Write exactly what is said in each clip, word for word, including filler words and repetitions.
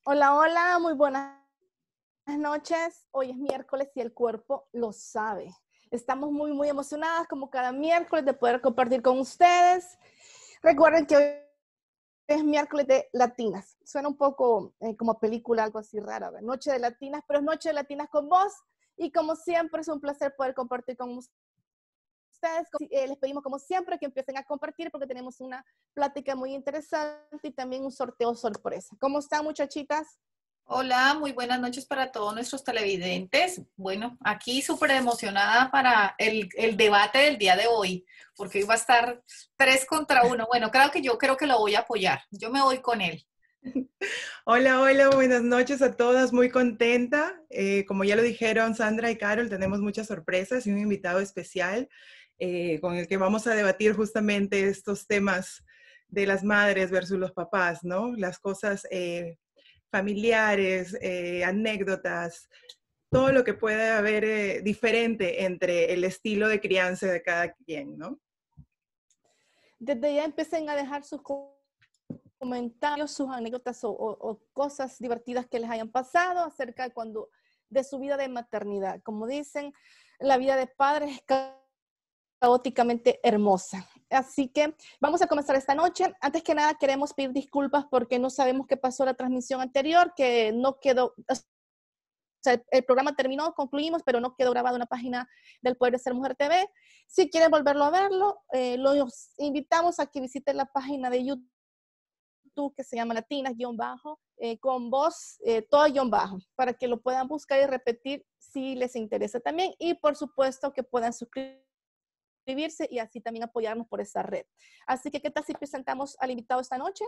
Hola, hola, muy buenas noches. Hoy es miércoles y el cuerpo lo sabe. Estamos muy, muy emocionadas como cada miércoles de poder compartir con ustedes. Recuerden que hoy es miércoles de latinas. Suena un poco eh, como película, algo así rara, ¿verdad? Noche de latinas, pero es noche de latinas con vos. Y como siempre es un placer poder compartir con ustedes. Eh, les pedimos como siempre que empiecen a compartir porque tenemos una plática muy interesante y también un sorteo sorpresa. ¿Cómo están, muchachitas? Hola, muy buenas noches para todos nuestros televidentes. Bueno, aquí súper emocionada para el, el debate del día de hoy, porque hoy va a estar tres contra uno. Bueno, creo que yo creo que lo voy a apoyar. Yo me voy con él. Hola, hola, buenas noches a todas, muy contenta. Eh, como ya lo dijeron Sandra y Carol, tenemos muchas sorpresas y un invitado especial eh, con el que vamos a debatir justamente estos temas de las madres versus los papás, ¿no? Las cosas eh, familiares, eh, anécdotas, todo lo que puede haber eh, diferente entre el estilo de crianza de cada quien, ¿no? Desde ya empiecen a dejar sus comentarios, sus anécdotas o, o, o cosas divertidas que les hayan pasado acerca de, cuando, de su vida de maternidad. Como dicen, la vida de padres es caóticamente hermosa. Así que vamos a comenzar esta noche. Antes que nada, queremos pedir disculpas porque no sabemos qué pasó la transmisión anterior, que no quedó, o sea, el, el programa terminó, concluimos, pero no quedó grabado en la página del Poder de Ser Mujer T V. Si quieren volverlo a verlo, eh, los invitamos a que visiten la página de YouTube que se llama Latinas, guión bajo, eh, con voz, eh, todo guión bajo, para que lo puedan buscar y repetir si les interesa también. Y por supuesto que puedan suscribirse y así también apoyarnos por esa red. Así que, ¿qué tal si presentamos al invitado esta noche?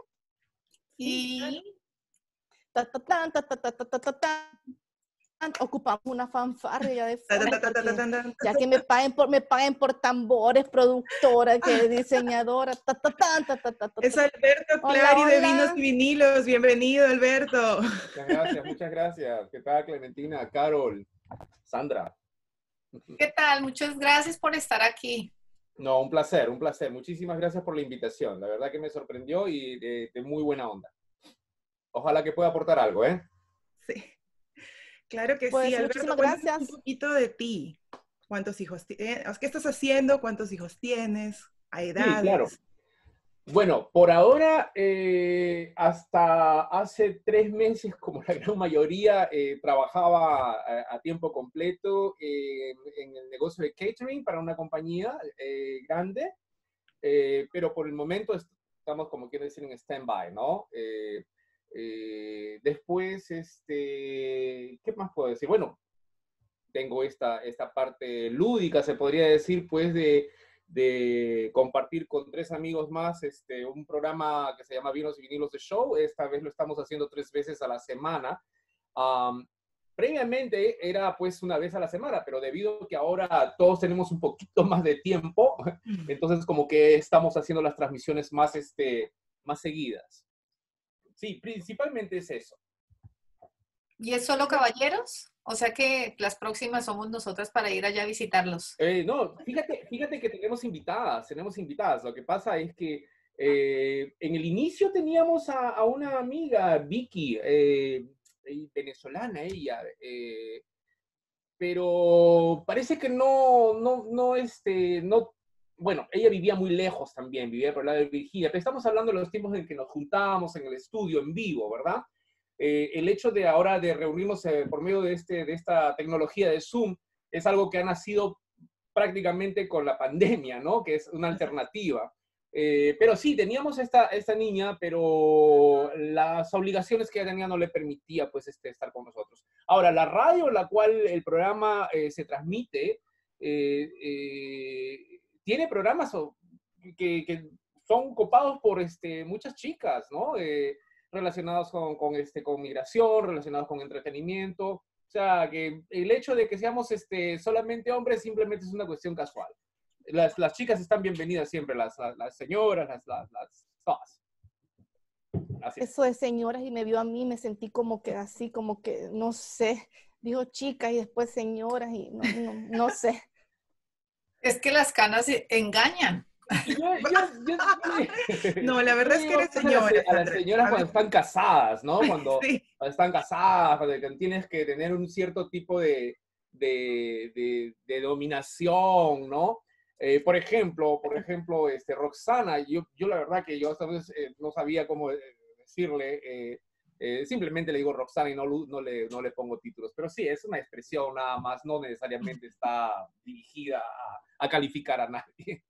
Y Ta, ta, ta, ta, ta, ta, ta, ta, ta. Ocupamos una fanfarria de fondo porque ya que me paguen por, me paguen por tambores, productora, que diseñadora. Ta, ta, ta, ta, ta, ta, ta. Es Alberto Hola, Clary de Vinos hola. y Vinilos. Bienvenido, Alberto. Muchas gracias, muchas gracias. ¿Qué tal, Clementina, Carol, Sandra? ¿qué tal? Muchas gracias por estar aquí. No, un placer, un placer. Muchísimas gracias por la invitación. La verdad que me sorprendió y de, de muy buena onda. Ojalá que pueda aportar algo, ¿eh? Sí. Claro que sí, Pues Alberto, muchísimas cuéntanos un gracias. poquito de ti. ¿Cuántos hijos tienes? ¿Qué estás haciendo? ¿Cuántos hijos tienes? ¿A Sí, claro. edades? Bueno, por ahora, eh, hasta hace tres meses, como la gran mayoría, eh, trabajaba a, a tiempo completo eh, en el negocio de catering para una compañía eh, grande, eh, pero por el momento estamos, como quiero decir, en stand-by, ¿no? Eh, eh, después, este, ¿qué más puedo decir? Bueno, tengo esta, esta parte lúdica, se podría decir, pues, de, de compartir con tres amigos más este, un programa que se llama Vinos y Vinilos de Show. Esta vez lo estamos haciendo tres veces a la semana. Um, previamente era pues una vez a la semana, pero debido a que ahora todos tenemos un poquito más de tiempo, entonces como que estamos haciendo las transmisiones más, este, más seguidas. Sí, principalmente es eso. ¿Y es solo caballeros? O sea que las próximas somos nosotras para ir allá a visitarlos. Eh, no, fíjate, fíjate que tenemos invitadas, tenemos invitadas. Lo que pasa es que eh, en el inicio teníamos a, a una amiga, Vicky, eh, venezolana ella, eh, pero parece que no, no, no, este, no, bueno, ella vivía muy lejos también, vivía por el lado de Virginia, pero estamos hablando de los tiempos en que nos juntábamos en el estudio, en vivo, ¿verdad? Eh, el hecho de ahora de reunirnos eh, por medio de, este, de esta tecnología de Zoom es algo que ha nacido prácticamente con la pandemia, ¿no? Que es una alternativa. Eh, pero sí, teníamos esta, esta niña, pero las obligaciones que ella tenía no le permitía pues este, estar con nosotros. Ahora, la radio en la cual el programa eh, se transmite, eh, eh, tiene programas que, que, son copados por este, muchas chicas, ¿no? Eh, relacionados con, con, este, con migración, relacionados con entretenimiento. O sea, que el hecho de que seamos este, solamente hombres simplemente es una cuestión casual. Las, las chicas están bienvenidas siempre, las, las, las señoras, las, las, las todas. Así es. Eso de señoras y me vio a mí, me sentí como que así, como que, no sé, dijo chicas y después señoras y no, no, no sé. Es que las canas engañan. Yo, yo, yo, yo- No, la verdad es que yo eres digo, a las- señora, A las Sandra. señoras A cuando ver, están casadas, ¿no? Cuando, sí. cuando están casadas, cuando que tienes que tener un cierto tipo de, de, de- de dominación, ¿no? Eh, por ejemplo, por ejemplo, este, Roxana, yo, yo la verdad que yo esta vez eh, no sabía cómo eh, decirle, eh, eh, simplemente le digo Roxana y no, lu- no, le, no le pongo títulos, pero sí, es una expresión nada más, no necesariamente está dirigida a, a calificar a nadie.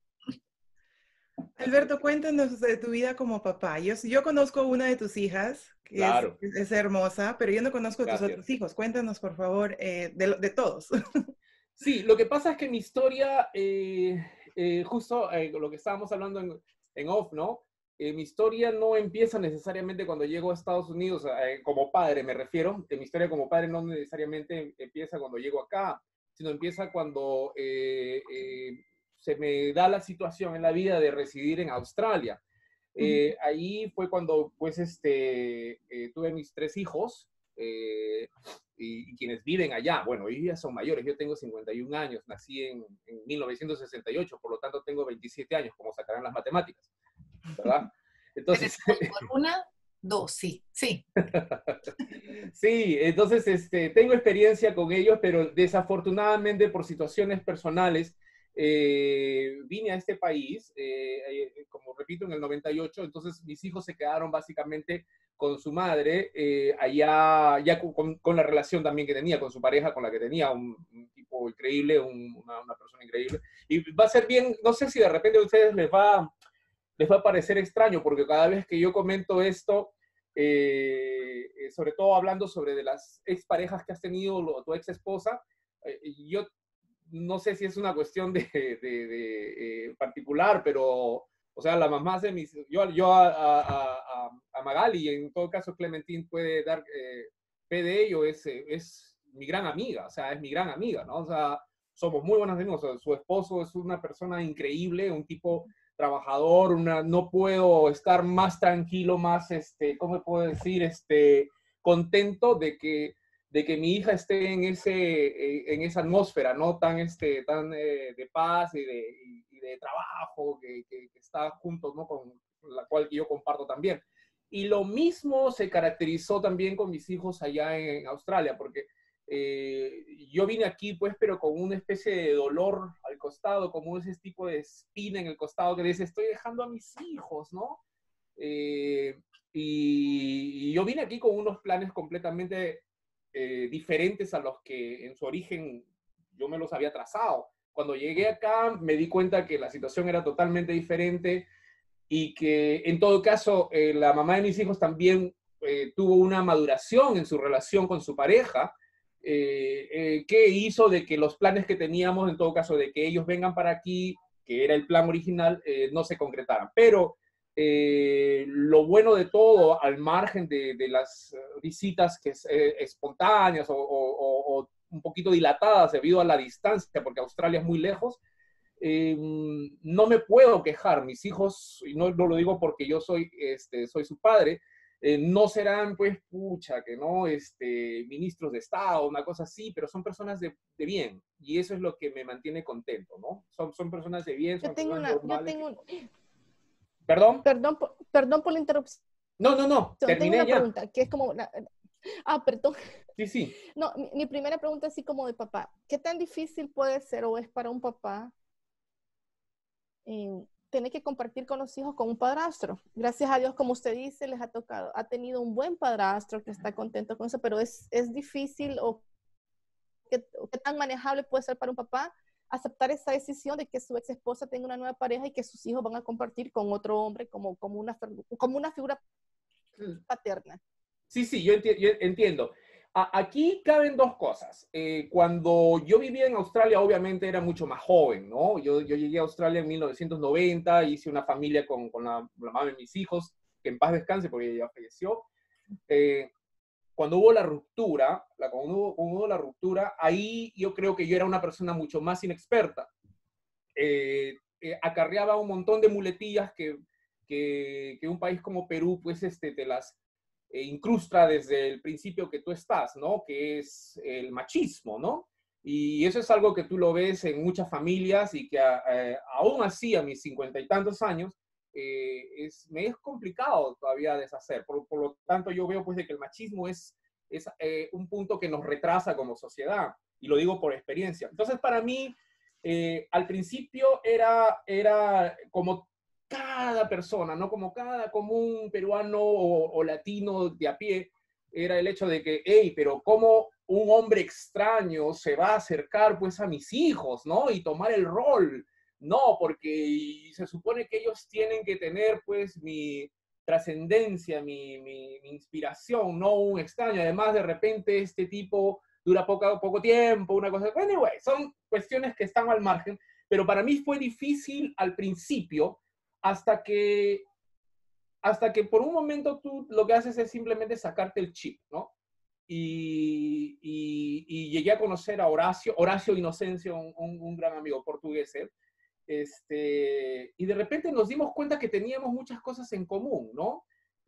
Alberto, cuéntanos de tu vida como papá. Yo, yo conozco una de tus hijas, que es, Claro, es hermosa, pero yo no conozco a tus gracias. otros hijos. Cuéntanos, por favor, eh, de, lo- de todos. Sí, lo que pasa es que mi historia, eh, eh, justo eh, lo que estábamos hablando en, en off, ¿no? Eh, mi historia no empieza necesariamente cuando llego a Estados Unidos, eh, como padre me refiero. Eh, mi historia como padre no necesariamente empieza cuando llego acá, sino empieza cuando eh, eh, se me da la situación en la vida de residir en Australia. Eh, ahí fue cuando, pues, este, eh, tuve mis tres hijos. Eh, y, y quienes viven allá, bueno, ellos ya son mayores, yo tengo cincuenta y un años, nací en, en mil novecientos sesenta y ocho, por lo tanto tengo veintisiete años, como sacarán las matemáticas, ¿verdad? Entonces, Tenemos por una, dos, sí, sí. sí, entonces este, tengo experiencia con ellos, pero desafortunadamente por situaciones personales eh, vine a este país, eh, eh, como repito, en el noventa y ocho, entonces mis hijos se quedaron básicamente con su madre, eh, allá, ya con, con, la relación también que tenía, con su pareja, con la que tenía, un, un tipo increíble, un, una, una persona increíble. Y va a ser bien, no sé si de repente a ustedes les va, les va a parecer extraño, porque cada vez que yo comento esto, eh, sobre todo hablando sobre de las exparejas que has tenido, o tu ex esposa, eh, yo no sé si es una cuestión de, de, de eh, particular, pero, o sea, la mamá de mis, yo, yo a, a, a, a Magali, y en todo caso Clementine puede dar eh, fe de ello, es, es mi gran amiga, o sea, es mi gran amiga, ¿no? O sea, somos muy buenos amigos, o sea, su esposo es una persona increíble, un tipo trabajador, una, no puedo estar más tranquilo, más, este, ¿cómo puedo decir? Este, contento de que de que mi hija esté en, ese, en esa atmósfera, ¿no? Tan, este, tan eh, de paz y de, y, y de trabajo, que, que, que está junto, ¿no? Con la cual yo comparto también. Y lo mismo se caracterizó también con mis hijos allá en Australia, porque eh, yo vine aquí, pues, pero con una especie de dolor al costado, como ese tipo de espina en el costado que dice, estoy dejando a mis hijos, ¿no? Eh, y, y yo vine aquí con unos planes completamente eh, diferentes a los que en su origen yo me los había trazado. Cuando llegué acá me di cuenta que la situación era totalmente diferente y que en todo caso eh, la mamá de mis hijos también eh, tuvo una maduración en su relación con su pareja eh, eh, que hizo de que los planes que teníamos, en todo caso, de que ellos vengan para aquí, que era el plan original, eh, no se concretaran. Pero eh, lo bueno de todo, al margen de, de las visitas que es, eh, espontáneas o, o, o un poquito dilatadas debido a la distancia, porque Australia es muy lejos, eh, no me puedo quejar. Mis hijos, y no, no lo digo porque yo soy, este, soy su padre, eh, no serán, pues, pucha, que no, este, ministros de Estado, una cosa así, pero son personas de, de bien, y eso es lo que me mantiene contento, ¿no? Son, son personas de bien, Yo son tengo personas una, yo normales. tengo Que... un, ¿Perdón? perdón, por- perdón por la interrupción. No, no, no, Tengo terminé una ya. pregunta que es como, la- ah, perdón. Sí, sí. No, mi, mi primera pregunta es así como de papá. ¿Qué tan difícil puede ser o es para un papá eh, tener que compartir con los hijos con un padrastro? Gracias a Dios, como usted dice, les ha tocado, ha tenido un buen padrastro que está contento con eso, pero es, es difícil o qué, o qué tan manejable puede ser para un papá aceptar esa decisión de que su ex esposa tenga una nueva pareja y que sus hijos van a compartir con otro hombre como, como, una, como una figura paterna. Sí, sí, yo, enti yo entiendo. A aquí caben dos cosas. Eh, cuando yo vivía en Australia, obviamente era mucho más joven, ¿no? Yo, yo llegué a Australia en mil novecientos noventa, hice una familia con, con la, la mamá de mis hijos, que en paz descanse porque ella ya falleció. Eh, cuando hubo la ruptura, la, cuando, hubo, cuando hubo la ruptura, ahí yo creo que yo era una persona mucho más inexperta. Eh, eh, acarreaba un montón de muletillas que, que, que un país como Perú, pues, este, te las eh, incrusta desde el principio que tú estás, ¿no? Que es el machismo, ¿no? Y eso es algo que tú lo ves en muchas familias y que eh, aún así, a mis cincuenta y tantos años, eh, es, me es complicado todavía deshacer. Por, por lo tanto, yo veo pues de que el machismo es, es eh, un punto que nos retrasa como sociedad. Y lo digo por experiencia. Entonces, para mí, eh, al principio era, era como cada persona, ¿no? Como cada común peruano o, o latino de a pie, era el hecho de que, hey, pero ¿cómo un hombre extraño se va a acercar pues a mis hijos, ¿no? Y tomar el rol. No, porque se supone que ellos tienen que tener pues mi trascendencia, mi, mi, mi inspiración, no un extraño. Además, de repente este tipo dura poco, poco tiempo, una cosa. Anyway, son cuestiones que están al margen, pero para mí fue difícil al principio hasta que hasta que por un momento tú lo que haces es simplemente sacarte el chip, ¿no? Y, y, y llegué a conocer a Horacio, Horacio Inocencio, un, un, un gran amigo portugués, ¿eh? Este, y de repente nos dimos cuenta que teníamos muchas cosas en común, ¿no?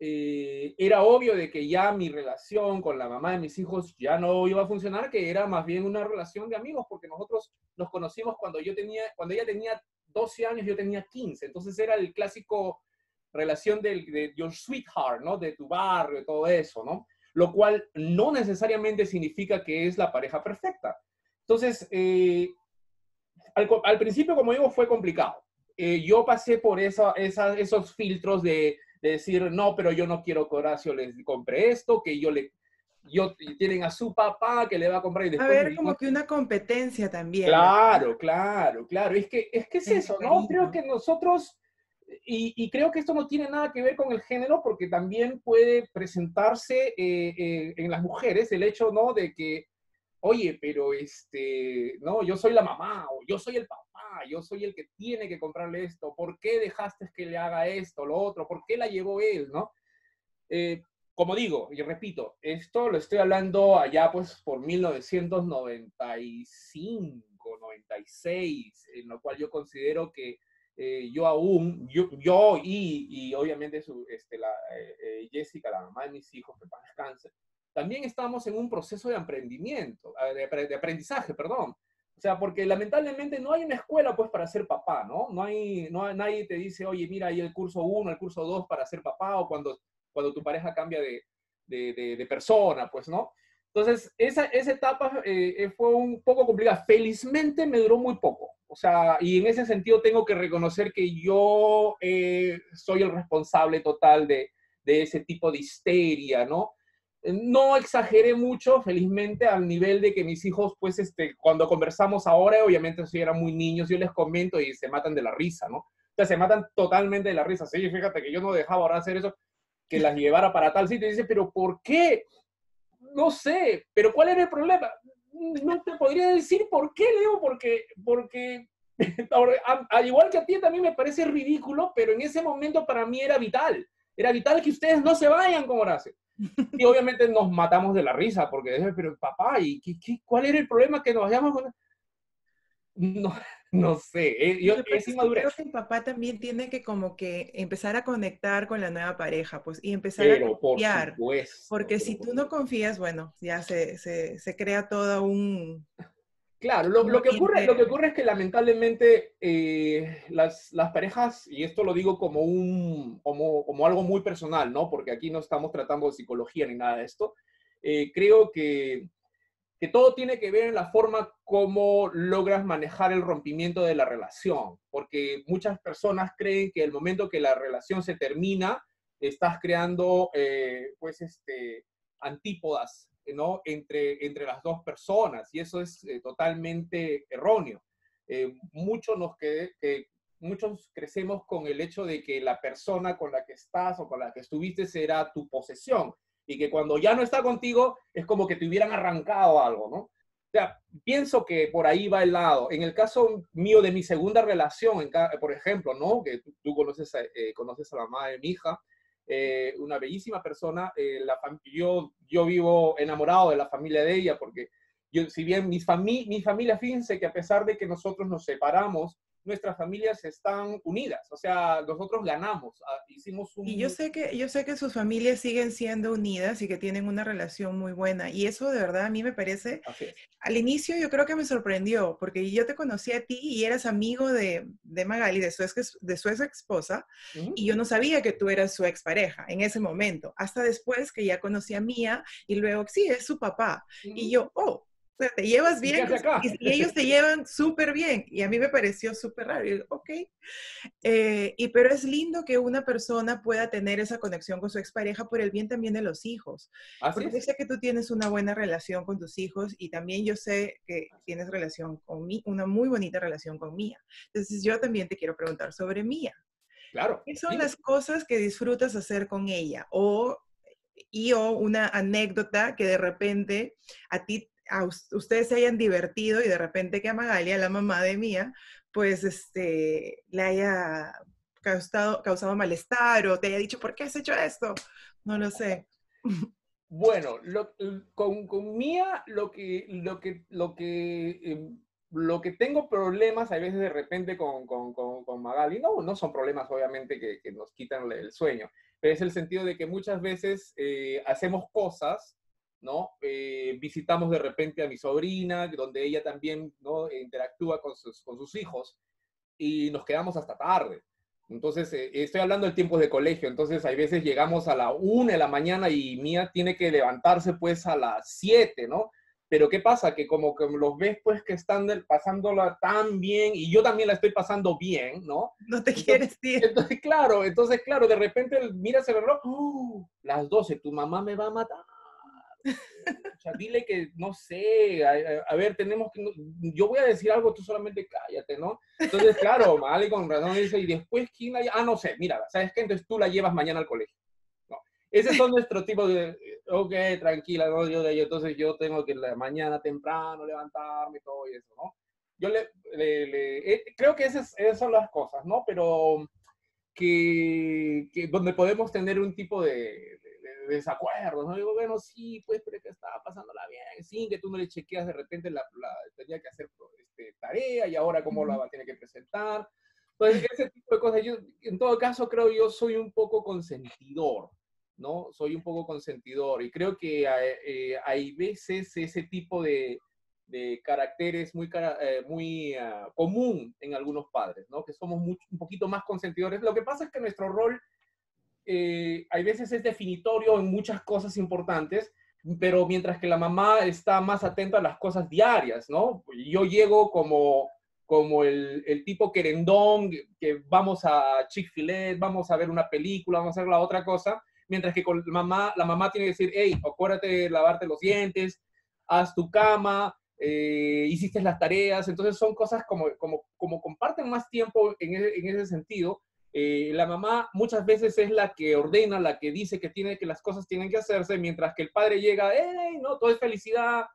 Eh, era obvio de que ya mi relación con la mamá de mis hijos ya no iba a funcionar, que era más bien una relación de amigos, porque nosotros nos conocimos cuando yo tenía, cuando ella tenía doce años, yo tenía quince, entonces era el clásico relación del, de your sweetheart, ¿no? De tu barrio, de todo eso, ¿no? Lo cual no necesariamente significa que es la pareja perfecta. Entonces, eh, al, al, principio, como digo, fue complicado. Eh, yo pasé por esa, esa, esos filtros de, de decir, no, pero yo no quiero que Horacio les compre esto, que yo le... Yo, tienen a su papá que le va a comprar y después... A ver, como que una competencia también. Claro, ¿no? claro, claro. Es que es, que es eso, ¿no? Creo que nosotros... Y, y creo que esto no tiene nada que ver con el género, porque también puede presentarse eh, eh, en las mujeres el hecho, ¿no? De que, oye, pero este, no, yo soy la mamá, o yo soy el papá, yo soy el que tiene que comprarle esto, ¿por qué dejaste que le haga esto, lo otro? ¿Por qué la llevó él, no? Eh, como digo, y repito, esto lo estoy hablando allá, pues, por mil novecientos noventa y cinco, noventa y seis, en lo cual yo considero que Eh, yo aún, yo, yo y, y obviamente su, este, la, eh, Jessica, la mamá de mis hijos, que paz descanse, también estamos en un proceso de aprendimiento, de, de aprendizaje, perdón. O sea, porque lamentablemente no hay una escuela pues para ser papá, ¿no? No hay, no hay, nadie te dice, oye, mira, hay el curso uno, el curso dos para ser papá, o cuando, cuando tu pareja cambia de, de, de, de persona, pues, ¿no? Entonces, esa, esa etapa eh, fue un poco complicada. Felizmente me duró muy poco. O sea, y en ese sentido tengo que reconocer que yo eh, soy el responsable total de, de ese tipo de histeria, ¿no? No exageré mucho, felizmente, al nivel de que mis hijos, pues, este, cuando conversamos ahora, obviamente, si eran muy niños, yo les comento y se matan de la risa, ¿no? O sea, se matan totalmente de la risa. Sí, fíjate que yo no dejaba ahora hacer eso, que las llevara para tal sitio. Y dice, ¿pero por qué? No sé, pero ¿cuál era el problema? No te podría decir por qué, Leo, porque, porque al igual que a ti también me parece ridículo, pero en ese momento para mí era vital. Era vital que ustedes no se vayan con Horacio. Y obviamente nos matamos de la risa, porque, pero papá, ¿y qué, qué, cuál era el problema que nos vayamos con...? No, no sé, yo, es inmadurez. Creo que el papá también tiene que como que empezar a conectar con la nueva pareja, pues, y empezar pero, a confiar. Por supuesto, porque si tú no confías, bueno, ya se, se, se crea todo un... Claro, lo, lo, que ocurre, lo que ocurre es que lamentablemente eh, las, las parejas, y esto lo digo como, un, como, como algo muy personal, ¿no? Porque aquí no estamos tratando de psicología ni nada de esto, eh, creo que que todo tiene que ver en la forma como logras manejar el rompimiento de la relación, porque muchas personas creen que el momento que la relación se termina, estás creando, eh, pues, este, antípodas, ¿no? Entre, entre las dos personas, y eso es eh, totalmente erróneo. Eh, muchos, nos que, que, muchos crecemos con el hecho de que la persona con la que estás o con la que estuviste será tu posesión, y que cuando ya no está contigo es como que te hubieran arrancado algo, ¿no? O sea, pienso que por ahí va el lado. En el caso mío de mi segunda relación, en, por ejemplo, ¿no? Que tú, tú conoces, a, eh, conoces a la mamá de mi hija, eh, una bellísima persona. Eh, la yo, yo vivo enamorado de la familia de ella, porque yo, si bien mis fami mi familia, fíjense que a pesar de que nosotros nos separamos, nuestras familias están unidas. O sea, nosotros ganamos, ah, hicimos un... Y yo sé que, yo sé que sus familias siguen siendo unidas y que tienen una relación muy buena. Y eso de verdad a mí me parece, Así es. al inicio yo creo que me sorprendió, porque yo te conocí a ti y eras amigo de, de Magali, de su, ex, de su ex esposa, Uh-huh. y yo no sabía que tú eras su expareja en ese momento, hasta después que ya conocí a Mía y luego, sí, es su papá. Uh-huh. Y yo, oh, o sea, te llevas ¿Y bien, qué hace acá? y, y ellos te llevan súper bien. Y a mí me pareció súper raro. Y yo, ok. Eh, y pero es lindo que una persona pueda tener esa conexión con su expareja por el bien también de los hijos. Así Porque yo es. sé que tú tienes una buena relación con tus hijos y también yo sé que tienes relación con mí, una muy bonita relación con Mía. Entonces yo también te quiero preguntar sobre Mía. Claro. ¿Qué son Sí. las cosas que disfrutas hacer con ella? O, y o una anécdota que de repente a ti a ustedes se hayan divertido y de repente que a Magalia, la mamá de Mía, pues este, le haya causado, causado malestar o te haya dicho, ¿por qué has hecho esto? No lo sé. Bueno, lo, con, con Mía lo que, lo que, lo que, eh, lo que tengo problemas a veces de repente con, con, con, con Magali, no, no son problemas obviamente que, que nos quitan el sueño, pero es el sentido de que muchas veces eh, hacemos cosas, ¿no? Eh, visitamos de repente a mi sobrina, donde ella también, ¿no?, interactúa con sus, con sus hijos y nos quedamos hasta tarde. Entonces, eh, estoy hablando del tiempo de colegio, entonces hay veces llegamos a la una de la mañana y Mía tiene que levantarse pues a las siete, ¿no? Pero ¿qué pasa? Que como que los ves pues que están pasándola tan bien y yo también la estoy pasando bien, ¿no? No te Entonces, quieres ir. Entonces, claro, entonces, claro, de repente miras el reloj, ¡oh! Las doce, tu mamá me va a matar. O sea, dile que, no sé, a, a ver, tenemos que, yo voy a decir algo, tú solamente cállate, ¿no? Entonces, claro, Magali con razón dice, y después, ¿quién la lleva? Ah, no sé, mira, ¿sabes qué? Entonces tú la llevas mañana al colegio, ¿no? Ese son nuestros tipos de, ok, tranquila, ¿no? Yo, entonces yo tengo que la mañana temprano levantarme, todo y eso, ¿no? Yo le, le, le eh, creo que esas, esas son las cosas, ¿no? Pero que, que donde podemos tener un tipo de de desacuerdos, ¿no? Digo, bueno, sí, pues, pero que estaba pasándola bien, sí, que tú no le chequeas de repente la, la tenía que hacer este, tarea y ahora cómo la va a tener que presentar. Entonces, ese tipo de cosas, yo, en todo caso, creo yo soy un poco consentidor, ¿no? Soy un poco consentidor y creo que eh, hay veces ese tipo de, de caracteres muy, eh, muy uh, común en algunos padres, ¿no? Que somos mucho, un poquito más consentidores. Lo que pasa es que nuestro rol Eh, hay veces es definitorio en muchas cosas importantes, pero mientras que la mamá está más atenta a las cosas diarias, ¿no? Yo llego como, como el, el tipo querendón, que vamos a Chick-fil-A, vamos a ver una película, vamos a hacer la otra cosa, mientras que con la mamá, la mamá tiene que decir, hey, acuérdate de lavarte los dientes, haz tu cama, eh, hiciste las tareas, entonces son cosas como, como, como comparten más tiempo en ese, en ese sentido. Eh, la mamá muchas veces es la que ordena, la que dice que, tiene, que las cosas tienen que hacerse, mientras que el padre llega, ¡hey! ¿No? Todo es felicidad,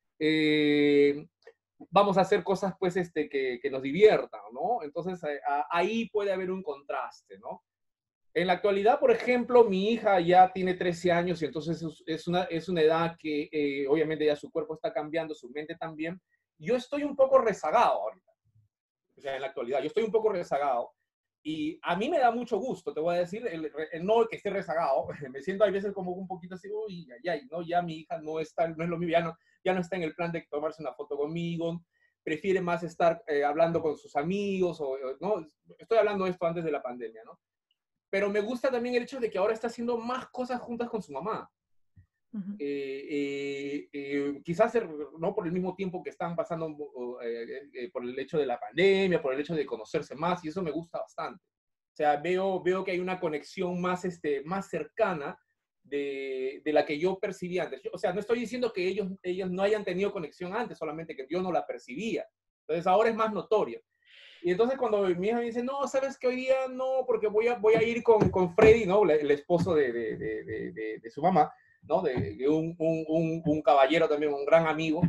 eh, vamos a hacer cosas pues este, que, que nos diviertan, ¿no? Entonces eh, a, ahí puede haber un contraste, ¿no? En la actualidad, por ejemplo, mi hija ya tiene trece años y entonces es, es, una, es una edad que eh, obviamente ya su cuerpo está cambiando, su mente también. Yo estoy un poco rezagado ahorita, o sea, en la actualidad, yo estoy un poco rezagado. Y a mí me da mucho gusto, te voy a decir, el, el, no que esté rezagado, me siento a veces como un poquito así, uy, ay, ay, no, ya mi hija no está, no es lo mismo, ya no, ya no está en el plan de tomarse una foto conmigo, prefiere más estar eh, hablando con sus amigos, o, ¿no? Estoy hablando de esto antes de la pandemia, ¿no? Pero me gusta también el hecho de que ahora está haciendo más cosas juntas con su mamá. Uh-huh. eh, eh, eh, quizás no por el mismo tiempo que están pasando eh, eh, por el hecho de la pandemia, por el hecho de conocerse más, y eso me gusta bastante. O sea, veo, veo que hay una conexión más, este, más cercana de, de la que yo percibía antes. O sea, no estoy diciendo que ellos, ellos no hayan tenido conexión antes, solamente que yo no la percibía. Entonces ahora es más notorio. Y entonces cuando mi hija me dice, no, ¿sabes qué? Hoy día no, porque voy a, voy a ir con, con Freddy, ¿no? El esposo de, de, de, de, de su mamá, ¿no? De, de un, un, un, un caballero también, un gran amigo,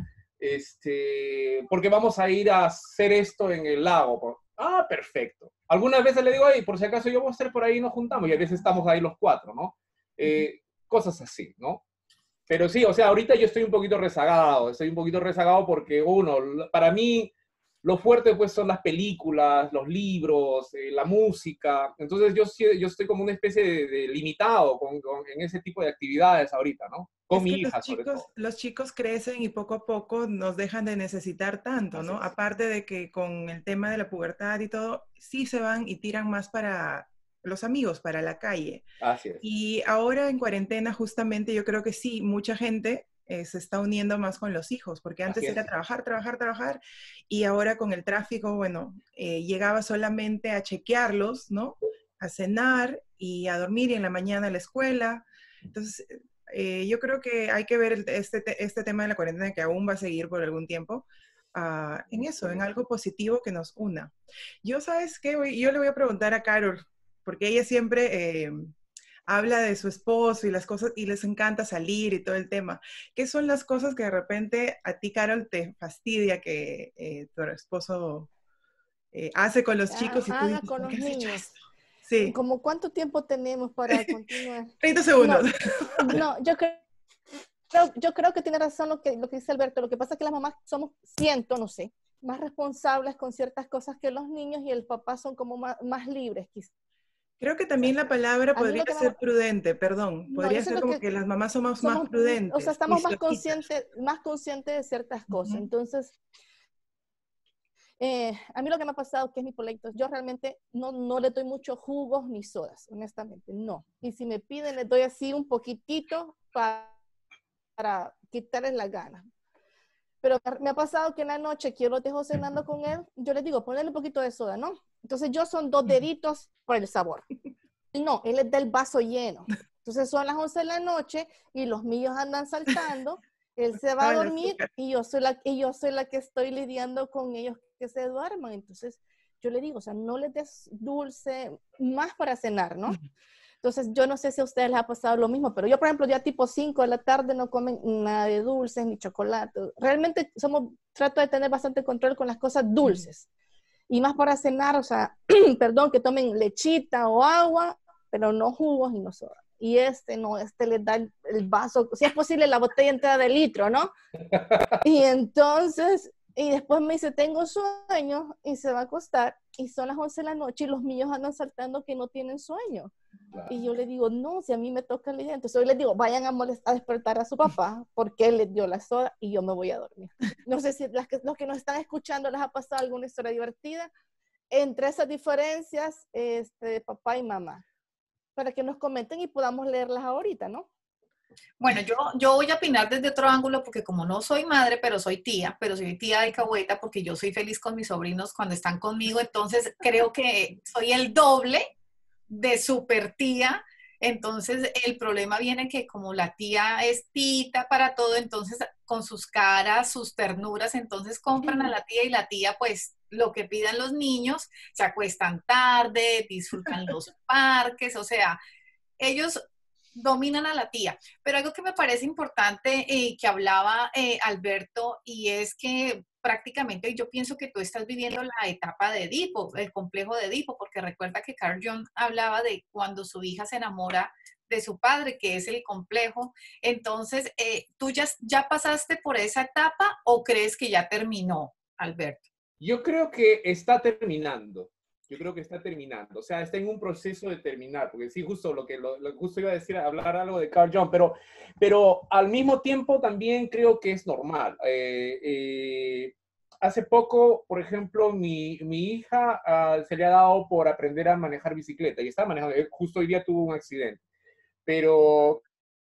este, porque vamos a ir a hacer esto en el lago. Ah, perfecto. Algunas veces le digo, hey, por si acaso yo voy a estar por ahí y nos juntamos, y a veces estamos ahí los cuatro, ¿no? Eh, cosas así, ¿no? Pero sí, o sea, ahorita yo estoy un poquito rezagado, estoy un poquito rezagado porque, uno, para mí, lo fuerte pues son las películas, los libros, eh, la música. Entonces yo, sí- yo estoy como una especie de, de limitado con, con- en ese tipo de actividades ahorita, ¿no? Con Es mi que los hija sobre chicos, todo. los chicos crecen y poco a poco nos dejan de necesitar tanto, Así ¿no? es. Aparte de que con el tema de la pubertad y todo, sí se van y tiran más para los amigos, para la calle. Así es. Y ahora en cuarentena, justamente, yo creo que sí, mucha gente eh, se está uniendo más con los hijos, porque Así antes era es. trabajar, trabajar, trabajar, y ahora con el tráfico, bueno, eh, llegaba solamente a chequearlos, ¿no? A cenar y a dormir y en la mañana a la escuela. Entonces, eh, yo creo que hay que ver el- este, te- este tema de la cuarentena que aún va a seguir por algún tiempo, ah, en eso, en algo positivo que nos una. Yo, ¿sabes qué? Voy- Yo le voy a preguntar a Carol, porque ella siempre eh, habla de su esposo y las cosas, y les encanta salir y todo el tema. ¿Qué son las cosas que de repente a ti, Carol, te fastidia que eh, tu esposo eh, hace con los Ha- chicos y tú Haga dices, con ¿por los qué has hecho niños. esto? Sí, ¿Cómo cuánto tiempo tenemos para continuar? treinta No, segundos. no, yo creo, creo- yo creo que tiene razón lo que, lo que dice Alberto. Lo que pasa es que las mamás somos, siento, no sé, más responsables con ciertas cosas que los niños y el papá son como más, más libres, quizás. Creo que también la palabra A mí podría lo que me... ser prudente, perdón. No, yo Podría ser siento como que que las mamás somos más somos, o sea, prudentes, estamos más juiciositas. conscientes, más conscientes de ciertas cosas. Ujú. Entonces, eh, a mí lo que me ha pasado, que es mi proyecto, yo realmente no, no le doy muchos jugos ni sodas, honestamente, no. Y si me piden, les doy así un poquitito para, para quitarles la gana. Pero me ha pasado que en la noche que yo lo dejo cenando con él, yo les digo, ponle un poquito de soda, ¿no? Entonces yo son dos deditos por el sabor. No, él es del vaso lleno. Entonces son las once de la noche y los míos andan saltando, él se va No, a el dormir azúcar. y yo soy la, y yo soy la que estoy lidiando con ellos que se duerman. Entonces yo le digo, o sea, no les des dulce más para cenar, ¿no? Entonces, yo no sé si a ustedes les ha pasado lo mismo, pero yo, por ejemplo, ya tipo cinco de la tarde no comen nada de dulces ni chocolate. Realmente somos, trato de tener bastante control con las cosas dulces. Y más para cenar, o sea, perdón, que tomen lechita o agua, pero no jugos y no soda. Y este no, este les da el, el vaso, si es posible, la botella entera de litro, ¿no? Y entonces, y después me dice, tengo sueño, y se va a acostar, y son las once de la noche, y los niños andan saltando que no tienen sueño. Y yo le digo, no, si a mí me toca leer. Entonces hoy les digo, vayan a, molestar, a despertar a su papá, porque él les dio la soda, y yo me voy a dormir. No sé si las que, los que nos están escuchando les ha pasado alguna historia divertida entre esas diferencias este, de papá y mamá, para que nos comenten y podamos leerlas ahorita, ¿no? Bueno, yo, yo voy a opinar desde otro ángulo porque como no soy madre, pero soy tía, pero soy tía de cahueta porque yo soy feliz con mis sobrinos cuando están conmigo, entonces creo que soy el doble de super tía. Entonces el problema viene que como la tía es tita para todo, entonces con sus caras, sus ternuras, entonces compran a la tía y la tía pues lo que pidan los niños, se acuestan tarde, disfrutan los parques, o sea, ellos dominan a la tía. Pero algo que me parece importante eh, que hablaba eh, Alberto, y es que prácticamente yo pienso que tú estás viviendo la etapa de Edipo, el complejo de Edipo, porque recuerda que Carl Jung hablaba de cuando su hija se enamora de su padre, que es el complejo. Entonces, eh, ¿tú ya, ya pasaste por esa etapa o crees que ya terminó, Alberto? Yo creo que está terminando. Yo creo que está terminando. O sea, está en un proceso de terminar. Porque sí, justo lo que lo, lo justo iba a decir, hablar algo de Carl Jung, pero, pero al mismo tiempo también creo que es normal. Eh, eh, hace poco, por ejemplo, mi, mi hija uh, se le ha dado por aprender a manejar bicicleta y está manejando. Justo hoy día tuvo un accidente. Pero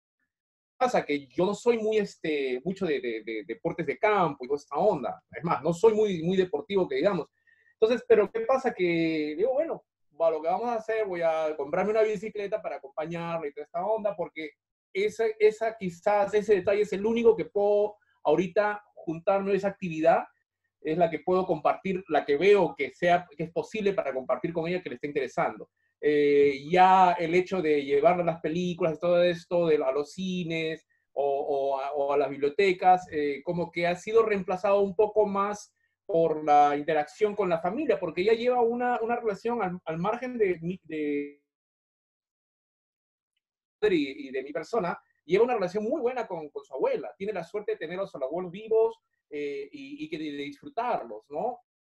pasa que yo no soy muy, este, mucho de, de, de, deportes de campo y toda esta onda. Es más, no soy muy, muy deportivo que digamos. Entonces, pero ¿qué pasa? Que digo, bueno, va, lo que vamos a hacer, voy a comprarme una bicicleta para acompañarla y toda esta onda, porque esa, esa quizás, ese detalle es el único que puedo ahorita juntarme a esa actividad, es la que puedo compartir, la que veo que, sea, que es posible para compartir con ella que le esté interesando. Eh, ya el hecho de llevarla a las películas, todo esto, de, a los cines o, o, a, o a las bibliotecas, eh, como que ha sido reemplazado un poco más por la interacción con la familia, porque ella lleva una, una relación al, al margen de, de, de, y de mi persona, lleva una relación muy buena con, con su abuela, tiene la suerte de tener a los abuelos vivos eh, y, y que de, de disfrutarlos, ¿no?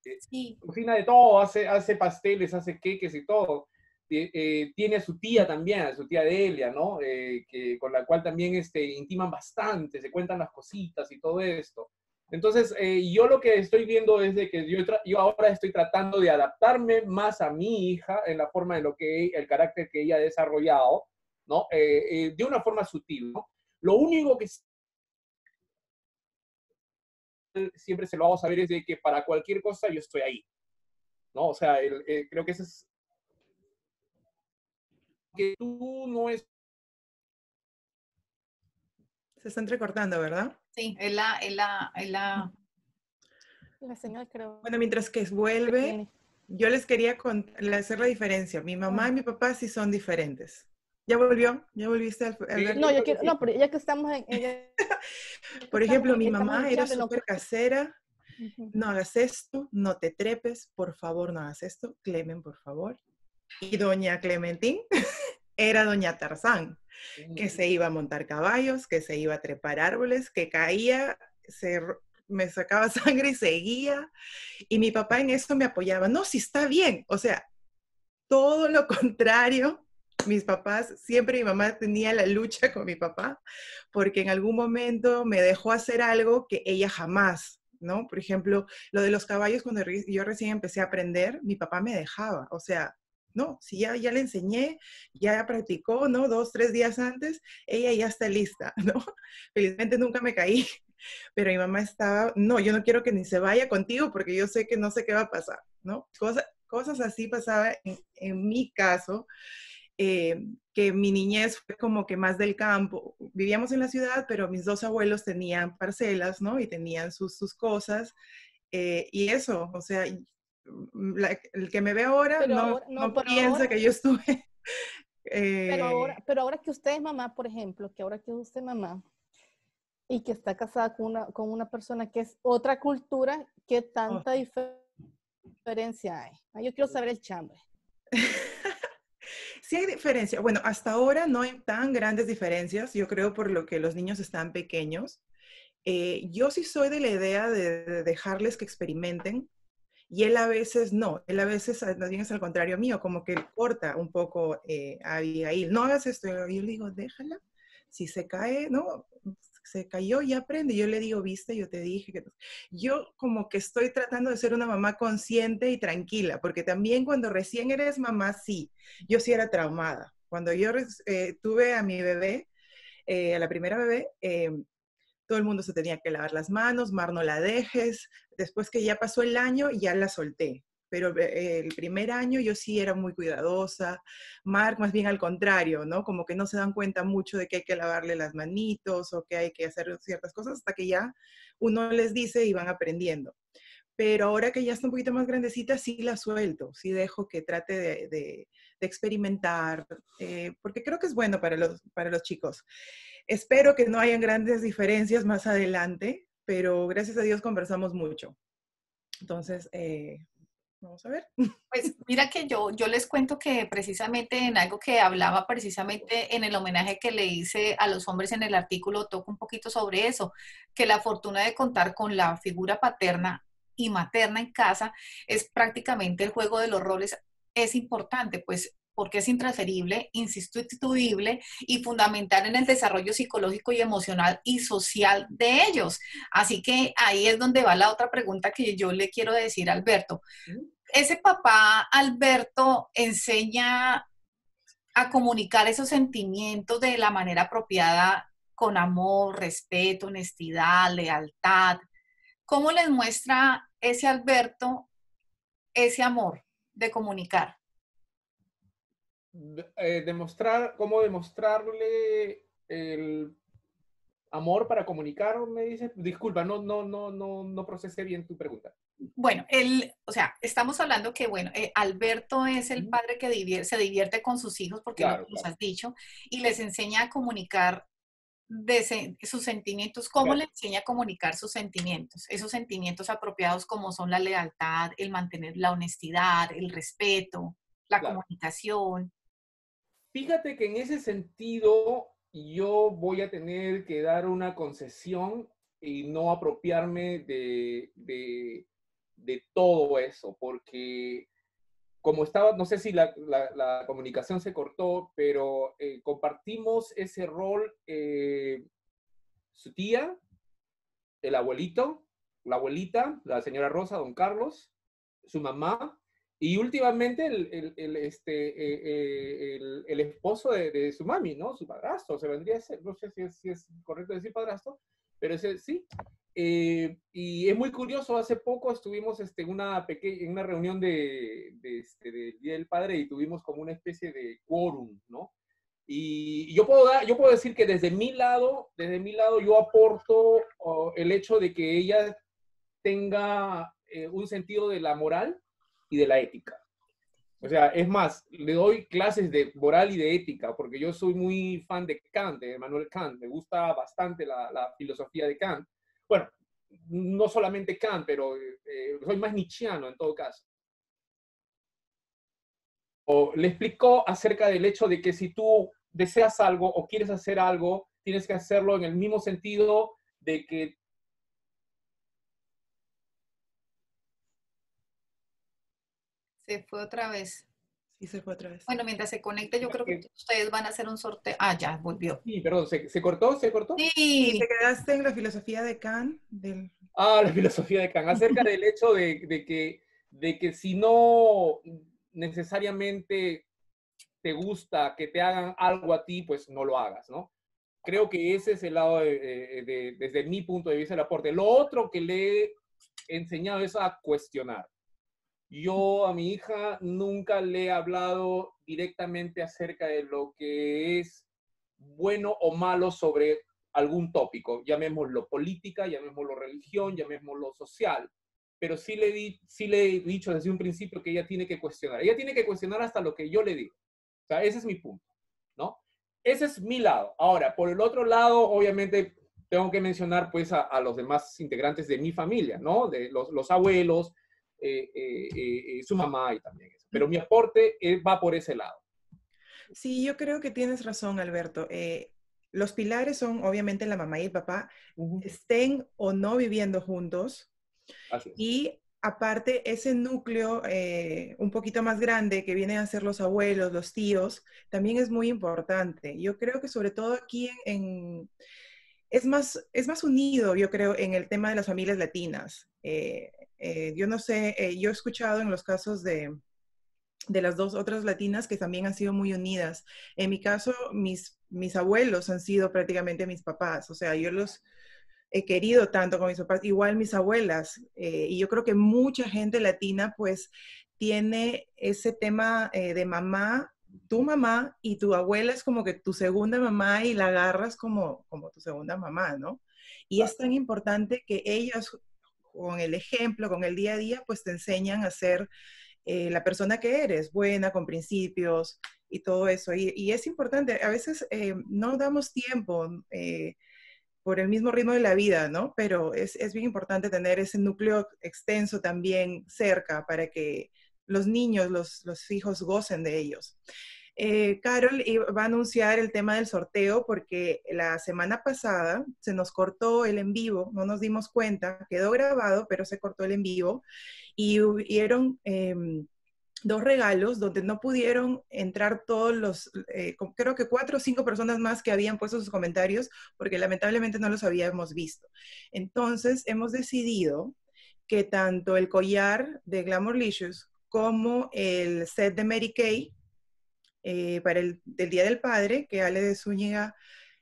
Sí. cocina de todo, hace, hace pasteles, hace queques y todo. Eh, eh, tiene a su tía también, a su tía Delia, ¿no? Eh, que, con la cual también este, intiman bastante, se cuentan las cositas y todo esto. Entonces, eh, yo lo que estoy viendo es de que yo, yo ahora estoy tratando de adaptarme más a mi hija en la forma de lo que, el carácter que ella ha desarrollado, ¿no? Eh, eh, de una forma sutil, ¿no? Lo único que siempre se lo hago saber es de que para cualquier cosa yo estoy ahí, ¿no? O sea, el, eh, creo que eso es que tú no es... Se está entrecortando, ¿verdad? Sí, es la, es la, es la... La señal creo Bueno, mientras que que vuelve, tiene. yo les quería cont- hacer la diferencia. Mi mamá y Ah. mi papá sí son diferentes. ¿Ya volvió? ¿Ya volviste, Alf- Sí, Alberto? No, yo creo que quiero, sí. no, pero ya que estamos en, en- ya que Por estamos, ejemplo, mi estamos en mamá era chambre, no, súper casera. ujú. No hagas esto, no te trepes, por favor, no hagas esto. Clemen, por favor. Y doña Clementín era doña Tarzán, que se iba a montar caballos, que se iba a trepar árboles, que caía, se, r- me sacaba sangre y seguía. Y mi papá en eso me apoyaba. No, si está bien. O sea, todo lo contrario. Mis papás, siempre mi mamá tenía la lucha con mi papá, porque en algún momento me dejó hacer algo que ella jamás, ¿no? Por ejemplo, lo de los caballos, cuando re- yo recién empecé a aprender, mi papá me dejaba. O sea, no, si ya, ya le enseñé, ya practicó, ¿no? Dos, tres días antes, ella ya está lista, ¿no? Felizmente nunca me caí, pero mi mamá estaba, no, yo no quiero que ni se vaya contigo porque yo sé que no sé qué va a pasar, ¿no? Cosa, cosas así pasaban en, en mi caso, eh, que mi niñez fue como que más del campo. Vivíamos en la ciudad, pero mis dos abuelos tenían parcelas, ¿no? Y tenían sus, sus cosas. Eh, y eso, o sea, la, el que me ve ahora Pero no, ahora, no, no pero piensa ahora, que yo estuve... pero ahora, Eh, pero ahora que usted es mamá, por ejemplo, que ahora que usted es mamá y que está casada con una, con una persona que es otra cultura, ¿qué oh, tanta diferencia hay? Ah, yo quiero saber el chambre. sí hay diferencia. Bueno, hasta ahora no hay tan grandes diferencias, yo creo por lo que los niños están pequeños. Eh, yo sí soy de la idea de, de dejarles que experimenten y él a veces no, él a veces más bien es al contrario mío, como que él corta un poco eh, a Abigail, no hagas esto, yo le digo, déjala, si se cae, no, se cayó y aprende, yo le digo, viste, yo te dije que... Yo como que estoy tratando de ser una mamá consciente y tranquila, porque también cuando recién eres mamá, sí, yo sí era traumada. Cuando yo eh, tuve a mi bebé, eh, a la primera bebé, eh, todo el mundo se tenía que lavar las manos, Mar, no la dejes. Después que ya pasó el año, ya la solté. Pero eh, el primer año yo sí era muy cuidadosa. Mark más bien al contrario, ¿no? Como que no se dan cuenta mucho de que hay que lavarle las manitos o que hay que hacer ciertas cosas hasta que ya uno les dice y van aprendiendo. Pero ahora que ya está un poquito más grandecita, sí la suelto, sí dejo que trate de, de, de experimentar, eh, porque creo que es bueno para los, para los chicos. Espero que no hayan grandes diferencias más adelante, pero gracias a Dios conversamos mucho. Entonces, eh, vamos a ver. Pues mira que yo, yo les cuento que precisamente en algo que hablaba precisamente en el homenaje que le hice a los hombres en el artículo, toco un poquito sobre eso, que la fortuna de contar con la figura paterna y materna en casa es prácticamente el juego de los roles, es importante, pues porque es intransferible, insustituible y fundamental en el desarrollo psicológico y emocional y social de ellos. Así que ahí es donde va la otra pregunta que yo le quiero decir a Alberto. Ese papá, Alberto, enseña a comunicar esos sentimientos de la manera apropiada, con amor, respeto, honestidad, lealtad. ¿Cómo les muestra ese Alberto ese amor de comunicar? Eh, demostrar, cómo demostrarle el amor para comunicar, me dices. Disculpa, no, no, no, no, no procesé bien tu pregunta. Bueno, él, o sea, estamos hablando que, bueno, eh, Alberto es el Ujú. padre que divier- se divierte con sus hijos, porque lo Claro, que nos claro, has dicho, y les enseña a comunicar de se- sus sentimientos, cómo claro, le enseña a comunicar sus sentimientos, esos sentimientos apropiados como son la lealtad, el mantener la honestidad, el respeto, la claro. comunicación. Fíjate que en ese sentido yo voy a tener que dar una concesión y no apropiarme de, de, de todo eso, porque como estaba, no sé si la, la, la comunicación se cortó, pero eh, compartimos ese rol, eh, su tía, el abuelito, la abuelita, la señora Rosa, don Carlos, su mamá, y últimamente el, el, el este, eh, eh, el, el esposo de, de su mami, ¿no? Su padrastro, se vendría a ser, no sé si es, si es correcto decir padrastro, pero ese sí. Eh, y es muy curioso, hace poco estuvimos este, en, una pequeña, en una reunión de, de, este, del Día del Padre y tuvimos como una especie de quórum, ¿no? Y yo puedo, dar, yo puedo decir que desde mi lado, desde mi lado yo aporto oh, el hecho de que ella tenga eh, un sentido de la moral y de la ética. O sea, es más, le doy clases de moral y de ética, porque yo soy muy fan de Kant, de Emmanuel Kant. Me gusta bastante la, la filosofía de Kant. Bueno, no solamente Kant, pero eh, soy más nietzscheano en todo caso. O le explicó acerca del hecho de que si tú deseas algo o quieres hacer algo, tienes que hacerlo en el mismo sentido de que Se fue otra vez. Sí, se fue otra vez. Bueno, mientras se conecta, yo creo que ustedes van a hacer un sorteo. Ah, ya, volvió. Sí, perdón, ¿se, se cortó? ¿Se cortó? Sí, Sí. te quedaste en la filosofía de Kant. Del... Ah, la filosofía de Kant, acerca del hecho de, de, que, de que si no necesariamente te gusta que te hagan algo a ti, pues no lo hagas, ¿no? Creo que ese es el lado, de, de, de, desde mi punto de vista, del aporte. Lo otro que le he enseñado es a cuestionar. Yo a mi hija nunca le he hablado directamente acerca de lo que es bueno o malo sobre algún tópico, llamémoslo política, llamémoslo religión, llamémoslo social, pero sí le, di, sí le he dicho desde un principio que ella tiene que cuestionar. Ella tiene que cuestionar hasta lo que yo le digo. O sea, ese es mi punto, ¿no? Ese es mi lado. Ahora, por el otro lado, obviamente, tengo que mencionar pues a, a los demás integrantes de mi familia, ¿no? De los, los abuelos, eh, eh, eh, su mamá y también eso. Pero mi aporte eh, va por ese lado. Sí, yo creo que tienes razón, Alberto. Eh, los pilares son obviamente la mamá y el papá, uh-huh. estén o no viviendo juntos. Así es. Y aparte, ese núcleo eh, un poquito más grande que vienen a ser los abuelos, los tíos, también es muy importante. Yo creo que sobre todo aquí en, en, es, más, es más unido, yo creo, en el tema de las familias latinas. Eh, eh, yo no sé, eh, yo he escuchado en los casos de, de las dos otras latinas que también han sido muy unidas. En mi caso, mis, mis abuelos han sido prácticamente mis papás. O sea, yo los he querido tanto con mis papás, igual mis abuelas. Eh, y yo creo que mucha gente latina pues tiene ese tema eh, de mamá, tu mamá y tu abuela es como que tu segunda mamá y la agarras como, como tu segunda mamá, ¿no? Y es tan importante que ellas con el ejemplo, con el día a día, pues te enseñan a ser eh, la persona que eres, buena, con principios y todo eso. Y, y es importante, a veces eh, no damos tiempo eh, por el mismo ritmo de la vida, ¿no? Pero es, es bien importante tener ese núcleo extenso también cerca para que los niños, los, los hijos gocen de ellos. Eh, Carol va a anunciar el tema del sorteo porque la semana pasada se nos cortó el en vivo, no nos dimos cuenta, quedó grabado, pero se cortó el en vivo y hubieron eh, dos regalos donde no pudieron entrar todos los, eh, creo que cuatro o cinco personas más que habían puesto sus comentarios porque lamentablemente no los habíamos visto. Entonces hemos decidido que tanto el collar de Glamourlicious como el set de Mary Kay eh, para el del Día del Padre, que Ale de Zúñiga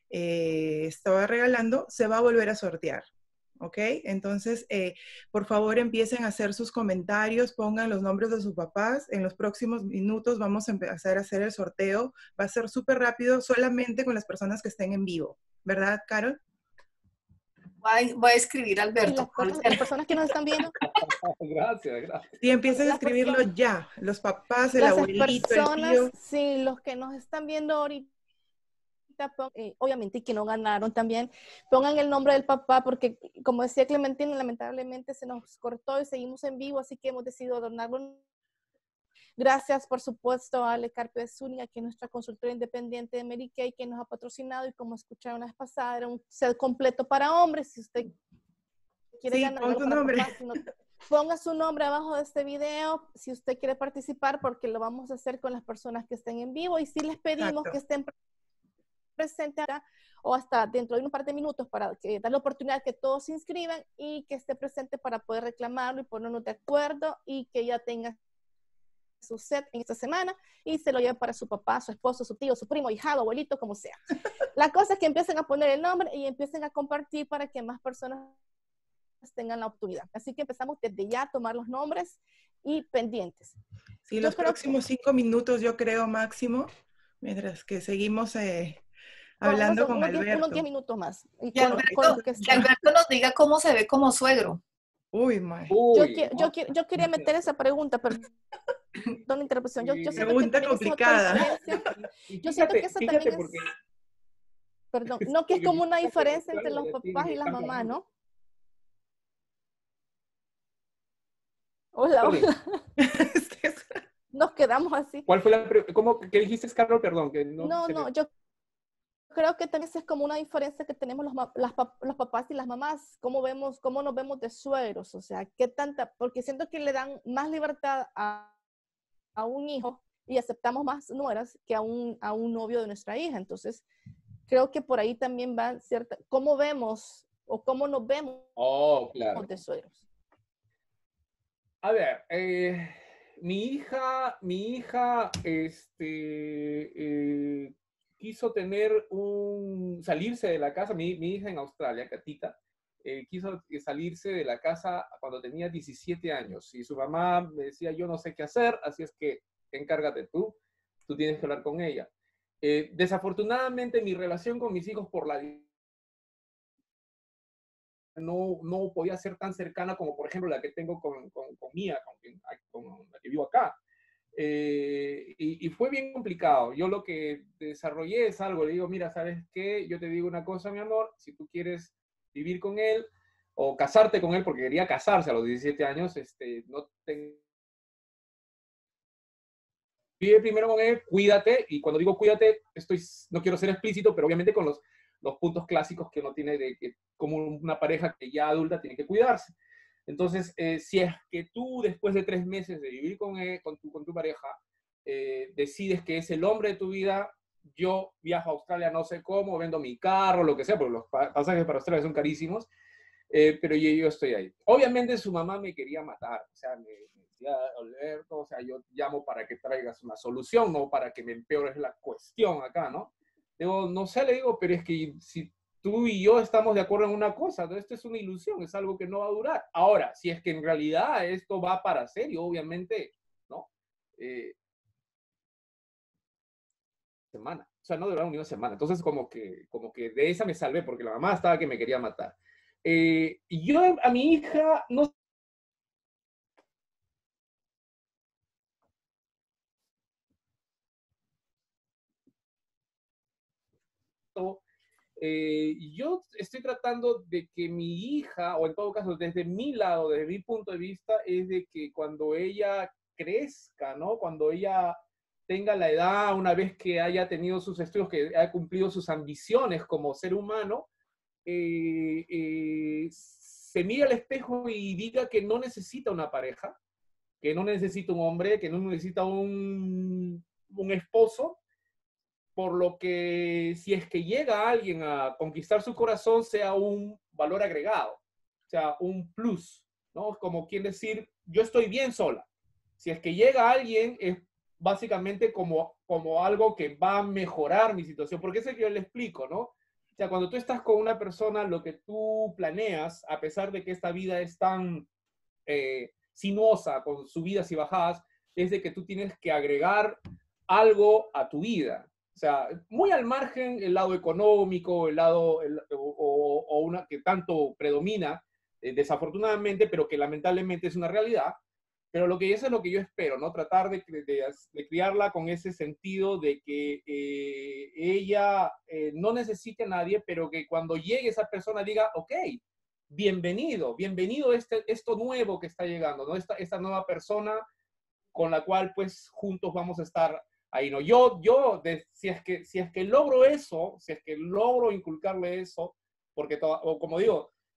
eh, estaba regalando, se va a volver a sortear. ¿Ok? Entonces, eh, por favor, empiecen a hacer sus comentarios, pongan los nombres de sus papás. En los próximos minutos vamos a empezar a hacer el sorteo. Va a ser súper rápido, solamente con las personas que estén en vivo. ¿Verdad, Carol? Voy a, voy a escribir a Alberto. Las, las personas que nos están viendo. Gracias, gracias. Sí, empiecen a escribirlo personas, ya. Los papás, el las abuelito, personas, el tío. Sí, los que nos están viendo ahorita, eh, obviamente, y que no ganaron también, pongan el nombre del papá, porque como decía Clementina, lamentablemente se nos cortó y seguimos en vivo, así que hemos decidido adornarlo. Gracias, por supuesto, a Ale Carpio de Zúñiga, que es nuestra consultora independiente de Mary Kay, que nos ha patrocinado, y como escucharon la vez pasada, era un set completo para hombres. Si usted quiere sí, ganar pon algo tu para nombre. papás, si no, ponga su nombre abajo de este video si usted quiere participar, porque lo vamos a hacer con las personas que estén en vivo, y si les pedimos Exacto. que estén presentes acá o hasta dentro de un par de minutos para que, dar la oportunidad que todos se inscriban y que esté presente para poder reclamarlo y ponernos de acuerdo y que ya tenga su set en esta semana y se lo lleve para su papá, su esposo, su tío, su primo, hijado, abuelito, como sea. La cosa es que empiecen a poner el nombre y empiecen a compartir para que más personas tengan la oportunidad. Así que empezamos desde ya a tomar los nombres y pendientes. Sí, Yo los creo próximos que, cinco minutos yo creo máximo, mientras que seguimos eh, con unos, hablando con unos, diez, unos diez Alberto. minutos más. Y Que con, Ok, con los Alberto, que que estén. Alberto nos diga cómo se ve como suegro. Uy, mae. Yo, Uy, qui- ¿no? yo, qui- yo quería meter esa pregunta, pero la interrupción. Yo, yo Sí. siento que Pregunta también esa es otra complicada. diferencia. Y Yo siento fíjate, que esa fíjate también porque, es, perdón, no que es porque como mis una hijas en diferencia entre Australia los ya papás tienen- y las están mamás, trabajando. ¿no? Hola, Perdón, hola. Este es- Nos quedamos así. ¿cuál fue la pre- cómo, qué dijiste, Carlos? Perdón, que no, No, se me- no, yo creo que también esa es como una diferencia que tenemos los, ma- las pap- los papás y las mamás, cómo vemos, cómo nos vemos de suegros, o sea, qué tanta, porque siento que le dan más libertad a, a un hijo y aceptamos más nueras que a un, a un novio de nuestra hija. Entonces, creo que por ahí también va cierta, cómo vemos o cómo nos vemos Oh, claro. de suegros. A ver, eh, mi hija, mi hija, este, eh, quiso tener un, salirse de la casa, mi, mi hija en Australia, Catita, eh, quiso salirse de la casa cuando tenía diecisiete años y su mamá me decía, yo no sé qué hacer, así es que encárgate tú, tú tienes que hablar con ella. Eh, desafortunadamente mi relación con mis hijos por la no, no podía ser tan cercana como, por ejemplo, la que tengo con, con, con Mía, con, quien- con la que vivo acá. Eh, y, y fue bien complicado. Yo lo que desarrollé es algo, le digo, mira, ¿sabes qué? Yo te digo una cosa, mi amor, si tú quieres vivir con él o casarte con él, porque quería casarse a los diecisiete años, este, no te... Vive primero con él, cuídate, y cuando digo cuídate, estoy, no quiero ser explícito, pero obviamente con los, los puntos clásicos que uno tiene de que como una pareja que ya adulta tiene que cuidarse. Entonces, eh, si es que tú después de tres meses de vivir con, él, con, tu, con tu pareja, eh, decides que es el hombre de tu vida, yo viajo a Australia no sé cómo, vendo mi carro, lo que sea, porque los pasajes para Australia son carísimos, eh, pero yo, yo estoy ahí. Obviamente su mamá me quería matar, o sea, me, me decía, Alberto, o sea, yo llamo para que traigas una solución, no para que me empeores la cuestión acá, ¿no? Digo, no sé, le digo, pero es que si tú y yo estamos de acuerdo en una cosa, esto es una ilusión, es algo que no va a durar. Ahora, si es que en realidad esto va para serio, obviamente, ¿no? Eh, semana, o sea, no duraron ni una semana. Entonces, como que, como que de esa me salvé, porque la mamá estaba que me quería matar. Eh, y yo a mi hija, no Eh, yo estoy tratando de que mi hija, o en todo caso desde mi lado, desde mi punto de vista, es de que cuando ella crezca, ¿no? Cuando ella tenga la edad, una vez que haya tenido sus estudios, que haya cumplido sus ambiciones como ser humano, eh, eh, se mire al espejo y diga que no necesita una pareja, que no necesita un hombre, que no necesita un, un esposo, por lo que si es que llega alguien a conquistar su corazón, sea un valor agregado, o sea, un plus, ¿no? Como quien decir, yo estoy bien sola. Si es que llega alguien, es básicamente como, como algo que va a mejorar mi situación, porque eso es que yo le explico, ¿no? O sea, cuando tú estás con una persona, lo que tú planeas, a pesar de que esta vida es tan eh, sinuosa, con subidas y bajadas, es de que tú tienes que agregar algo a tu vida. O sea, muy al margen el lado económico, el lado, el, o, o, una que tanto predomina, eh, desafortunadamente, pero que lamentablemente es una realidad. Pero lo que eso es lo que yo espero, ¿no? Tratar de, de, de criarla con ese sentido de que eh, ella eh, no necesite a nadie, pero que cuando llegue esa persona diga, ok, bienvenido, bienvenido este, esto nuevo que está llegando, ¿no? Esta, esta nueva persona con la cual pues juntos vamos a estar ahí, ¿no? Yo, yo de, si, es que, si es que logro eso, si es que logro inculcarle eso, porque, to, o como digo,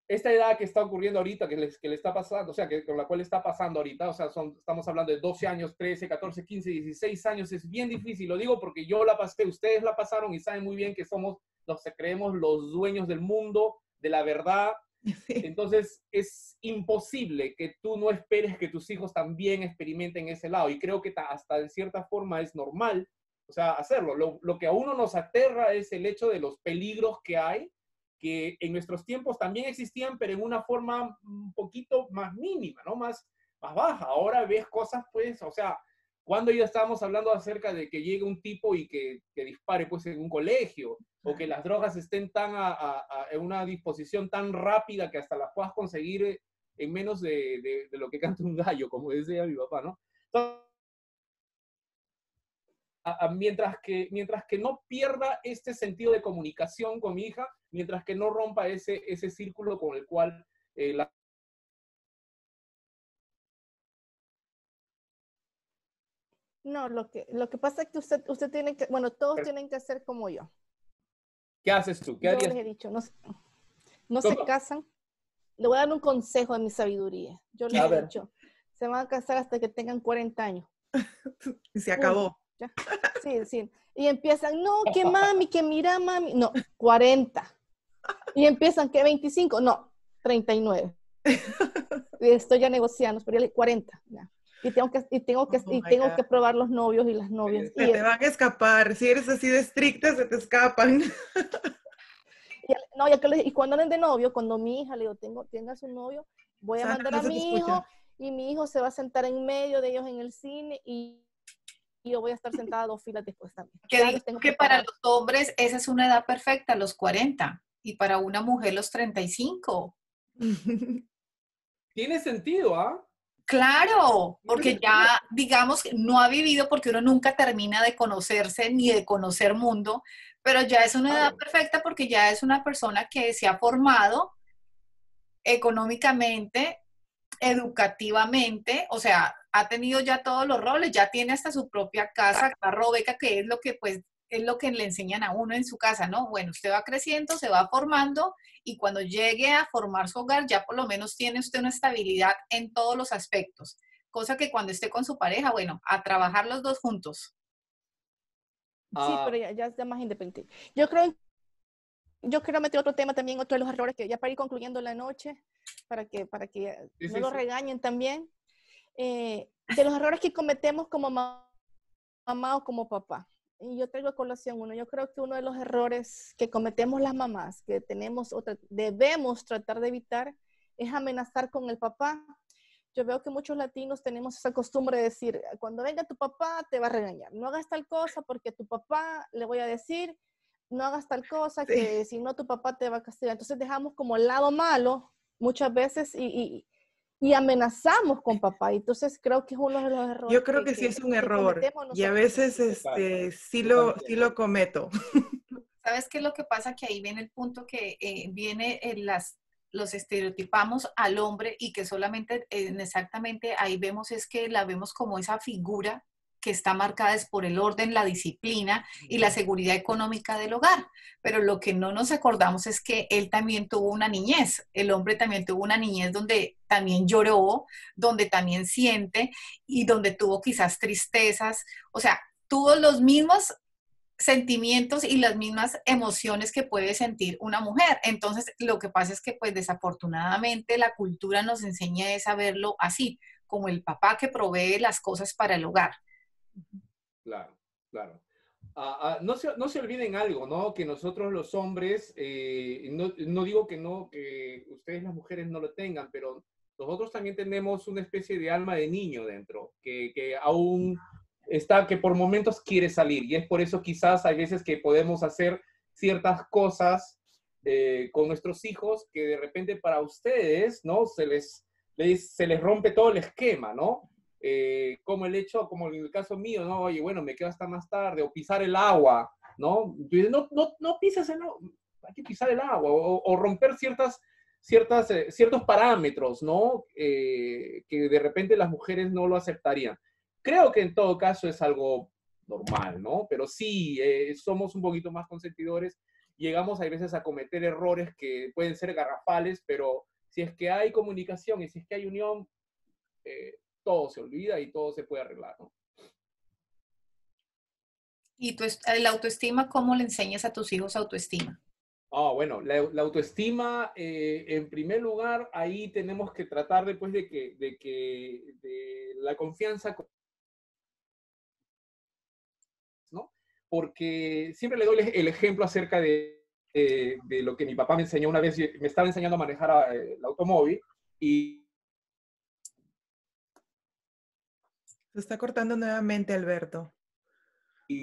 esta edad que está ocurriendo ahorita, que le, que le está pasando, o sea, que con la cual está pasando ahorita, o sea, son, estamos hablando de doce años, trece, catorce, quince, dieciséis años, es bien difícil. Lo digo porque yo la pasé, ustedes la pasaron y saben muy bien que somos los que creemos los dueños del mundo, de la verdad. Sí. Entonces, es imposible que tú no esperes que tus hijos también experimenten ese lado. Y creo que hasta de cierta forma es normal, o sea, hacerlo. Lo, lo que a uno nos aterra es el hecho de los peligros que hay, que en nuestros tiempos también existían, pero en una forma un poquito más mínima, ¿no? Más, más baja. Ahora ves cosas, pues, o sea, cuando ya estábamos hablando acerca de que llegue un tipo y que, que dispare, pues, en un colegio, o que las drogas estén tan a, a, a, en una disposición tan rápida que hasta las puedas conseguir en menos de, de, de lo que canta un gallo, como decía mi papá, ¿no? Entonces, A, a, mientras, que, mientras que no pierda este sentido de comunicación con mi hija, mientras que no rompa ese, ese círculo con el cual eh, la... No, lo que, lo que pasa es que usted, usted tiene que, bueno, todos Pero, tienen que hacer como yo. ¿Qué haces tú? ¿Qué yo harías? les he dicho, no, no se casan. Le voy a dar un consejo de mi sabiduría. Yo les a he ver. dicho, se van a casar hasta que tengan cuarenta años. Y se acabó. ¿Ya? Sí, sí. Y empiezan, no, que mami, que mira, mami. No, cuarenta. Y empiezan, que veinticinco. No, treinta y nueve. Y estoy ya negociando, pero ya cuarenta. Ya. Y tengo que, y tengo que, oh y tengo que probar los novios y las novias. Se y te el, van a escapar. Si eres así de estricta, se te escapan. Y, no, ya que le, y cuando anden de novio, cuando mi hija le digo, tengo, tenga su novio, voy a Sandra, mandar no a mi hijo, y mi hijo se va a sentar en medio de ellos en el cine, y y yo voy a estar sentada dos filas después también. Que digo que preparados. Para los hombres esa es una edad perfecta, los cuarenta, y para una mujer los treinta y cinco. Tiene sentido, ¿ah? ¿eh? Claro, porque ya, digamos, no ha vivido, porque uno nunca termina de conocerse ni de conocer mundo, pero ya es una edad perfecta porque ya es una persona que se ha formado económicamente, educativamente, o sea, ha tenido ya todos los roles, ya tiene hasta su propia casa, carro, beca, que es lo que pues es lo que le enseñan a uno en su casa, ¿no? Bueno, usted va creciendo, se va formando, y cuando llegue a formar su hogar, ya por lo menos tiene usted una estabilidad en todos los aspectos, cosa que cuando esté con su pareja, bueno, a trabajar los dos juntos. Sí, pero ya, ya es más independiente. Yo creo Yo quiero meter otro tema también, otro de los errores que ya para ir concluyendo la noche, para que, para que sí, no sí, lo sí. regañen también, eh, de los errores que cometemos como mamá o como papá. Y yo traigo a colación uno. Yo creo que uno de los errores que cometemos las mamás, que tenemos otra, debemos tratar de evitar, es amenazar con el papá. Yo veo que muchos latinos tenemos esa costumbre de decir, cuando venga tu papá te va a regañar. No hagas tal cosa porque tu papá le voy a decir, no hagas tal cosa, sí. que si no tu papá te va a castigar. Entonces dejamos como el lado malo muchas veces y, y, y amenazamos con papá. Entonces creo que es uno de los errores. Yo creo que, que sí es un error y a veces este, sí, lo, sí lo cometo. ¿Sabes qué es lo que pasa? Que ahí viene el punto que eh, viene en las, los estereotipamos al hombre, y que solamente eh, exactamente ahí vemos es que la vemos como esa figura que está marcada es por el orden, la disciplina y la seguridad económica del hogar. Pero lo que no nos acordamos es que él también tuvo una niñez, el hombre también tuvo una niñez donde también lloró, donde también siente y donde tuvo quizás tristezas, o sea, tuvo los mismos sentimientos y las mismas emociones que puede sentir una mujer. Entonces, lo que pasa es que, pues, desafortunadamente la cultura nos enseña es a verlo así, como el papá que provee las cosas para el hogar. Claro, claro. Uh, uh, no, se, no se olviden algo, ¿no? Que nosotros los hombres, eh, no, no digo que no, que ustedes las mujeres no lo tengan, pero nosotros también tenemos una especie de alma de niño dentro, que, que aún está, que por momentos quiere salir, y es por eso quizás hay veces que podemos hacer ciertas cosas eh, con nuestros hijos que de repente para ustedes, ¿no? Se les, les, se les rompe todo el esquema, ¿no? Eh, como el hecho, como en el caso mío, ¿no? Oye, bueno, me quedo hasta más tarde, o pisar el agua, ¿no? No, no, no pisas el agua, hay que pisar el agua, o, o romper ciertas, ciertas, eh, ciertos parámetros, ¿no? Eh, que de repente las mujeres no lo aceptarían. Creo que en todo caso es algo normal, ¿no? Pero sí, eh, somos un poquito más consentidores, llegamos a veces a cometer errores que pueden ser garrafales, pero si es que hay comunicación y si es que hay unión, eh, todo se olvida y todo se puede arreglar, ¿no? ¿Y tu, la autoestima, cómo le enseñas a tus hijos autoestima? Ah, bueno, la, la autoestima, eh, en primer lugar, ahí tenemos que tratar después de que, de que de la confianza, ¿no? Porque siempre le doy el ejemplo acerca de, de, de lo que mi papá me enseñó una vez, me estaba enseñando a manejar a, el automóvil y... Se está cortando nuevamente, Alberto. y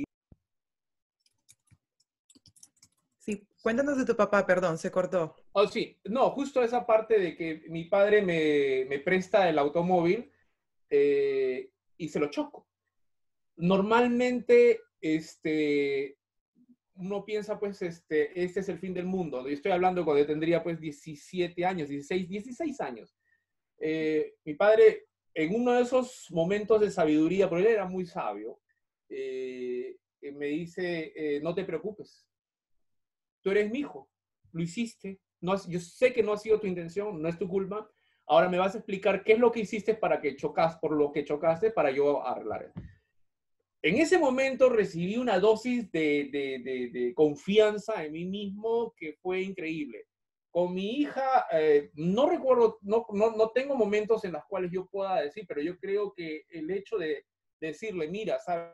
Sí, cuéntanos de tu papá, perdón, se cortó. Oh, sí, no, justo esa parte de que mi padre me, me presta el automóvil eh, y se lo choco. Normalmente, este, uno piensa, pues, este, este es el fin del mundo. Yo estoy hablando cuando yo tendría, pues, diecisiete años, dieciséis, dieciséis años. Eh, mi padre, en uno de esos momentos de sabiduría, porque él era muy sabio, eh, me dice, eh, no te preocupes, tú eres mi hijo, lo hiciste, no, yo sé que no ha sido tu intención, no es tu culpa, ahora me vas a explicar qué es lo que hiciste para que chocas, por lo que chocaste, para yo arreglar. En ese momento recibí una dosis de, de, de, de confianza en mí mismo que fue increíble. Con mi hija, eh, no recuerdo, no, no, no tengo momentos en los cuales yo pueda decir, pero yo creo que el hecho de decirle, mira, sabes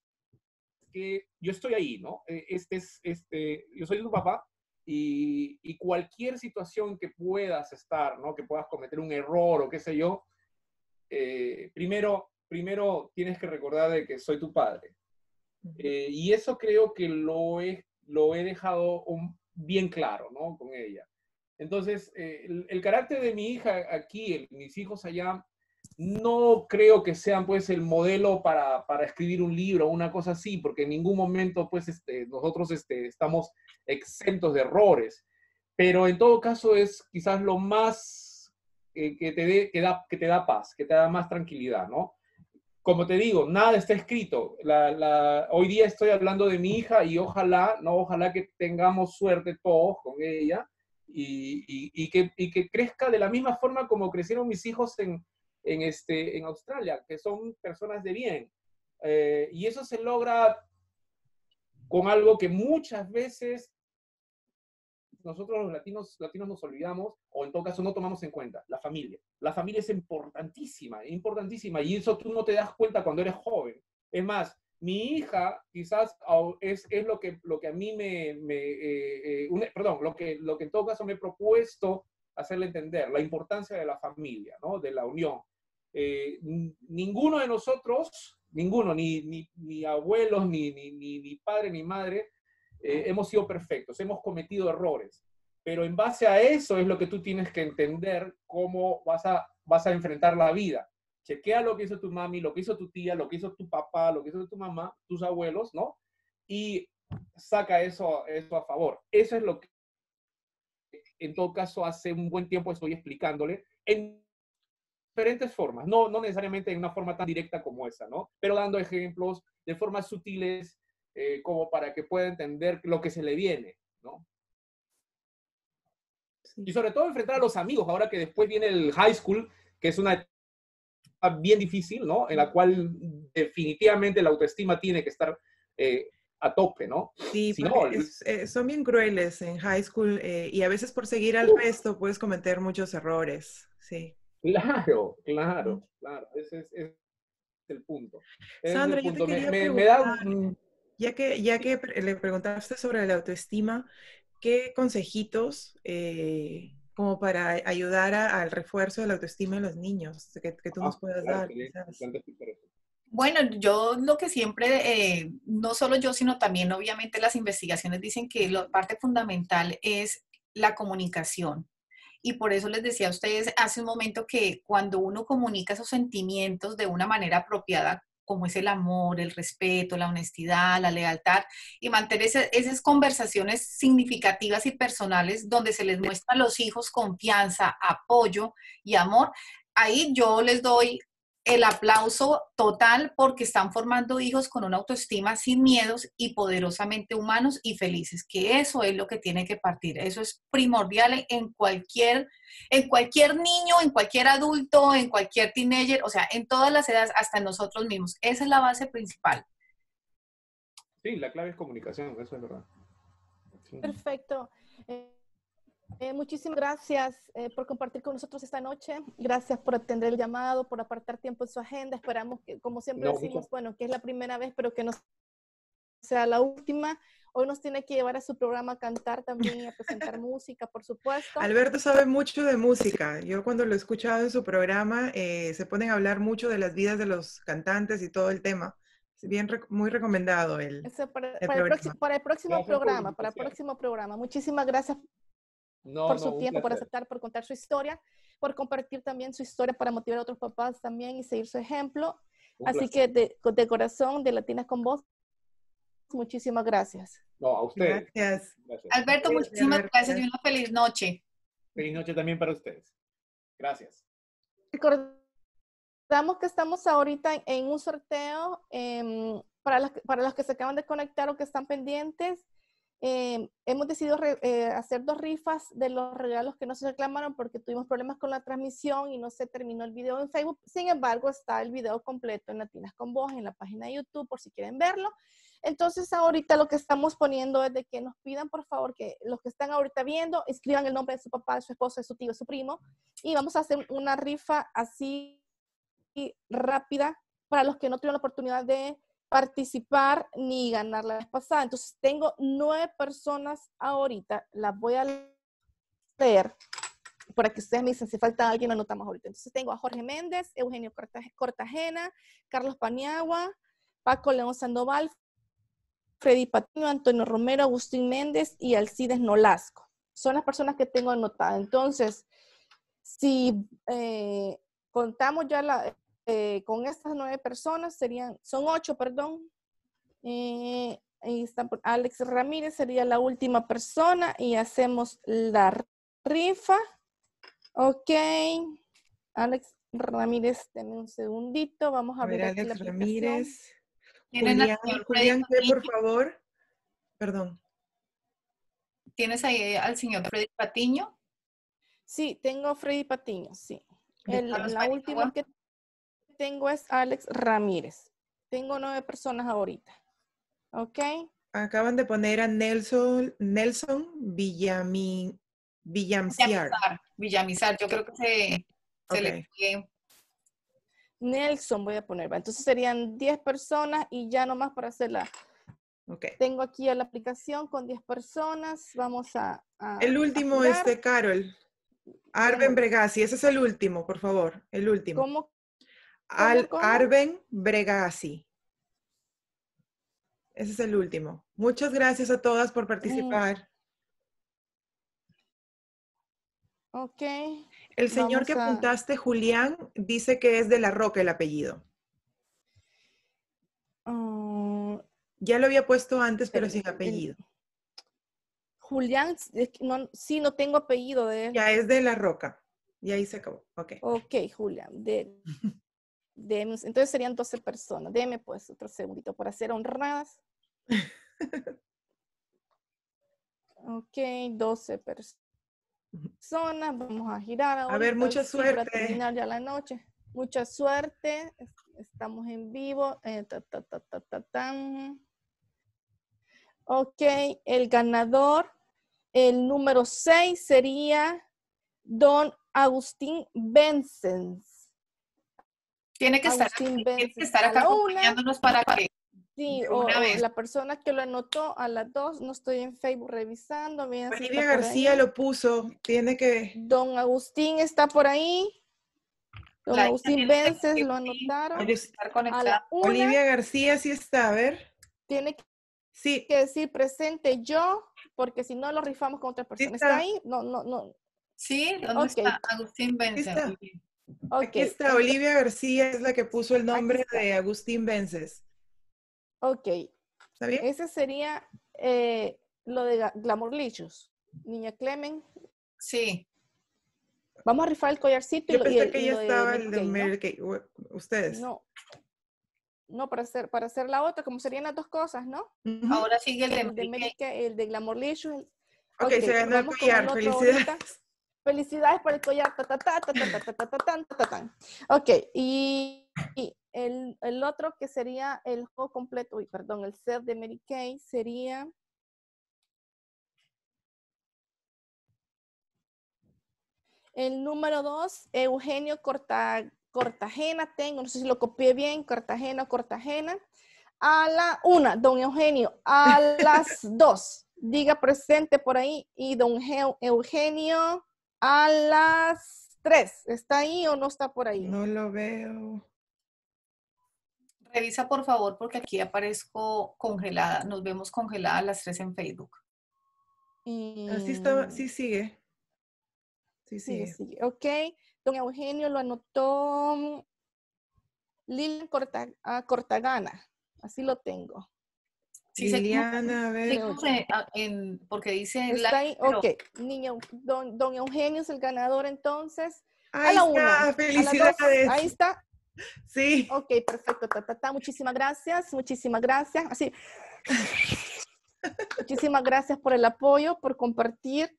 que yo estoy ahí, ¿no? Este es, este, yo soy tu papá y, y cualquier situación que puedas estar, ¿no? Que puedas cometer un error o qué sé yo, eh, primero, primero tienes que recordar de que soy tu padre. Eh, y eso creo que lo he, lo he dejado un, bien claro, ¿no? Con ella. Entonces, eh, el, el carácter de mi hija aquí, el, mis hijos allá, no creo que sean pues el modelo para, para escribir un libro o una cosa así, porque en ningún momento pues este, nosotros este, estamos exentos de errores, pero en todo caso es quizás lo más eh, que, te dé, que, da, que te da paz, que te da más tranquilidad, ¿no? Como te digo, nada está escrito. La, la, hoy día estoy hablando de mi hija y ojalá, no, ojalá que tengamos suerte todos con ella y, y, y, que, y que crezca de la misma forma como crecieron mis hijos en, en, este, en Australia, que son personas de bien. Eh, y eso se logra con algo que muchas veces nosotros los latinos, latinos nos olvidamos, o en todo caso no tomamos en cuenta, la familia. La familia es importantísima, importantísima, y eso tú no te das cuenta cuando eres joven. Es más, mi hija quizás es, es lo, que, lo que a mí me, me eh, eh, un, perdón, lo que, lo que en todo caso me he propuesto hacerle entender, la importancia de la familia, ¿no? De la unión. Eh, ninguno de nosotros, ninguno, ni, ni, ni abuelos, ni, ni, ni, ni padre, ni madre, eh, hemos sido perfectos, hemos cometido errores. Pero en base a eso es lo que tú tienes que entender cómo vas a, vas a enfrentar la vida. Chequea lo que hizo tu mami, lo que hizo tu tía, lo que hizo tu papá, lo que hizo tu mamá, tus abuelos, ¿no? Y saca eso, eso a favor. Eso es lo que en todo caso hace un buen tiempo estoy explicándole en diferentes formas, no, no necesariamente en una forma tan directa como esa, ¿no? Pero dando ejemplos de formas sutiles eh, como para que pueda entender lo que se le viene, ¿no? Sí. Y sobre todo enfrentar a los amigos, ahora que después viene el high school, que es una etapa bien difícil, ¿no? En la cual definitivamente la autoestima tiene que estar eh, a tope, ¿no? Sí, si no, es, eh, son bien crueles en high school eh, y a veces por seguir al resto puedes cometer muchos errores, sí. Claro, claro, claro, ese es, ese es el punto. Ese Sandra, es el punto. yo te quería me, me, preguntar, me da un... ya que, ya que le preguntaste sobre la autoestima, ¿qué consejitos eh, como para ayudar a, al refuerzo de la autoestima en los niños que, que tú nos ah, puedas claro, dar? que quizás. Bueno, yo lo que siempre, eh, no solo yo, sino también obviamente las investigaciones dicen que la parte fundamental es la comunicación. Y por eso les decía a ustedes hace un momento que cuando uno comunica esos sentimientos de una manera apropiada, como es el amor, el respeto, la honestidad, la lealtad, y mantener ese, esas conversaciones significativas y personales donde se les muestra a los hijos confianza, apoyo y amor, ahí yo les doy el aplauso total porque están formando hijos con una autoestima sin miedos y poderosamente humanos y felices, que eso es lo que tiene que partir. Eso es primordial en cualquier, en cualquier niño, en cualquier adulto, en cualquier teenager, o sea, en todas las edades, hasta en nosotros mismos. Esa es la base principal. Sí, la clave es comunicación, eso es verdad. Sí. Perfecto. Eh, Eh, muchísimas gracias eh, por compartir con nosotros esta noche. Gracias por atender el llamado, por apartar tiempo en su agenda. Esperamos que, como siempre No, decimos, muchas- bueno, que es la primera vez, pero que no sea la última. Hoy nos tiene que llevar a su programa a cantar también y a presentar música, por supuesto. Alberto sabe mucho de música. Yo cuando lo he escuchado en su programa, eh, se ponen a hablar mucho de las vidas de los cantantes y todo el tema. Es bien, rec- muy recomendado el, Eso para, el para el programa. próximo, para el próximo Gracias por la programa, para el invitación. próximo programa. Muchísimas gracias No, por no, su un tiempo, por placer. aceptar, por contar su historia, por compartir también su historia para motivar a otros papás también y seguir su ejemplo. Un Así placer. que de, de corazón, de Latinas con Voz, muchísimas gracias. No, a ustedes. Gracias. Gracias. Alberto, Sí, muchísimas Alberto, gracias y gracias. una feliz noche. Feliz noche también para ustedes. Gracias. Recordamos que estamos ahorita en, en un sorteo eh, para, las, para los que se acaban de conectar o que están pendientes. Eh, hemos decidido re, eh, hacer dos rifas de los regalos que no se reclamaron porque tuvimos problemas con la transmisión y no se terminó el video en Facebook. Sin embargo, está el video completo en Latinas con Voz en la página de YouTube por si quieren verlo. Entonces, ahorita lo que estamos poniendo es de que nos pidan, por favor, que los que están ahorita viendo, escriban el nombre de su papá, de su esposo, de su tío, de su primo, y vamos a hacer una rifa así rápida para los que no tuvieron la oportunidad de participar ni ganar la vez pasada. Entonces, tengo nueve personas ahorita, las voy a leer para que ustedes me dicen si falta alguien, lo anotamos ahorita. Entonces, tengo a Jorge Méndez, Eugenio Cortajena, Carlos Paniagua, Paco León Sandoval, Freddy Patiño, Antonio Romero, Agustín Méndez y Alcides Nolasco. Son las personas que tengo anotadas. Entonces, si eh, contamos ya la, eh, con estas nueve personas, serían, son ocho, perdón. Eh, ahí está Alex Ramírez, sería la última persona y hacemos la rifa. Ok. Alex Ramírez, denme un segundito. Vamos a, A ver, abrir aquí Alex la aplicación. Ramírez. ¿Tienen al Julián, señor Freddy Julián, ¿qué, Patiño? por favor? Perdón. ¿Tienes ahí al señor Freddy Patiño? Sí, tengo a Freddy Patiño, sí. El, Carlos la Paniagua. última que tengo es Alex Ramírez. Tengo nueve personas ahorita. Ok. Acaban de poner a Nelson, Nelson Villami, Villamciar. Villamizar, Villamizar, yo creo que se, se Ok. le fue. Nelson voy a poner. ¿va? Entonces serían diez personas y ya nomás para hacerla. Ok. Tengo aquí a la aplicación con diez personas. Vamos a, a El último, a este, Carol. Arben Bregasi, ese es el último, por favor. El último. ¿Cómo? Al, cómo? Arben Bregasi. Ese es el último. Muchas gracias a todas por participar. Mm, ok. El señor Vamos que a... apuntaste, Julián, dice que es de La Roca el apellido. Uh, Ya lo había puesto antes, pero el, sin apellido. El, Julián, no, sí, no tengo apellido de él. Ya es de La Roca. Y ahí se acabó. Ok. Ok, Julián. De, de, entonces serían doce personas. Déjeme pues otro segundito para ser honradas. Ok, doce personas. Vamos a girar ahorita. A ver, mucha sí, suerte. para terminar ya la noche. Mucha suerte. Estamos en vivo. Eh, ta, ta, ta, ta, ta, tan. Ok, el ganador, el número seis sería Don Agustín Benzens. Tiene que estar, Agustín tiene que Benzens estar a acá la una. acompañándonos para que Sí, de o, una o vez. la persona que lo anotó a las dos, no estoy en Facebook revisando. Bien, si Olivia está por García ahí. lo puso. Tiene que... Don Agustín está por ahí. Don La hija Agustín tiene que Vences decir lo sí, anotaron. tiene que estar A conectada. la una Olivia García sí está, a ver. tiene Sí, que decir presente yo, porque si no lo rifamos con otra persona. está. ¿Está ahí? No, no, no. Sí, ¿dónde Ok, está Agustín Aquí Benson? está. ok. Aquí está. Entonces, Olivia García es la que puso el nombre está. de Agustín Vences. ok. ¿Está bien? Ese sería eh, lo de Glamourlicious. Niña Clemen. Sí. Vamos a rifar el collarcito y Yo lo, y pensé el, que y ya lo de estaba el Mary de Kay, ¿no? Mary Kay. U- Ustedes. No, no, para hacer, para hacer la otra, como serían las dos cosas, ¿no? Ujú. Ahora sigue el de El de Mary Mary Kay. Kay, el de Glamorlicious. el- Ok, Ok, se ganó el vamos con el collar. otro Felicidades. ahorita. Felicidades por el collar. Ta, ta, ta, ta, ta, ta, ta, ta, ta, tan, ta, ta, tan. Ok, y, y el, el otro que sería el juego completo, uy, perdón, el set de Mary Kay sería... El número dos, Eugenio Corta, Cortagena, tengo, no sé si lo copié bien, Cortagena, Cortagena. A la una, don Eugenio, a las dos, diga presente por ahí, y don Eugenio a las tres, ¿está ahí o no está por ahí? No lo veo. Revisa por favor porque aquí aparezco congelada. Nos vemos congeladas las tres en Facebook. Así está, Mm, sí sigue. Sí sigue, sigue. sigue, ok. Don Eugenio lo anotó Lilian Corta, ah, Cortagana, así lo tengo. Sí, seguimos, Liliana, a ver. seguimos en, en- porque dice live, Está ahí, pero ok. Niño, don, don Eugenio es el ganador entonces. A Ahí la una, está, a las dos, felicidades. ahí está. Sí. Ok, perfecto. Ta, ta, ta. Muchísimas gracias, muchísimas gracias. Así. Muchísimas gracias por el apoyo, por compartir.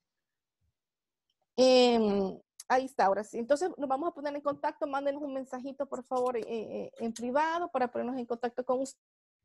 Eh, ahí está, ahora sí. Entonces nos vamos a poner en contacto. Mándenos un mensajito, por favor, eh, eh, en privado para ponernos en contacto con usted.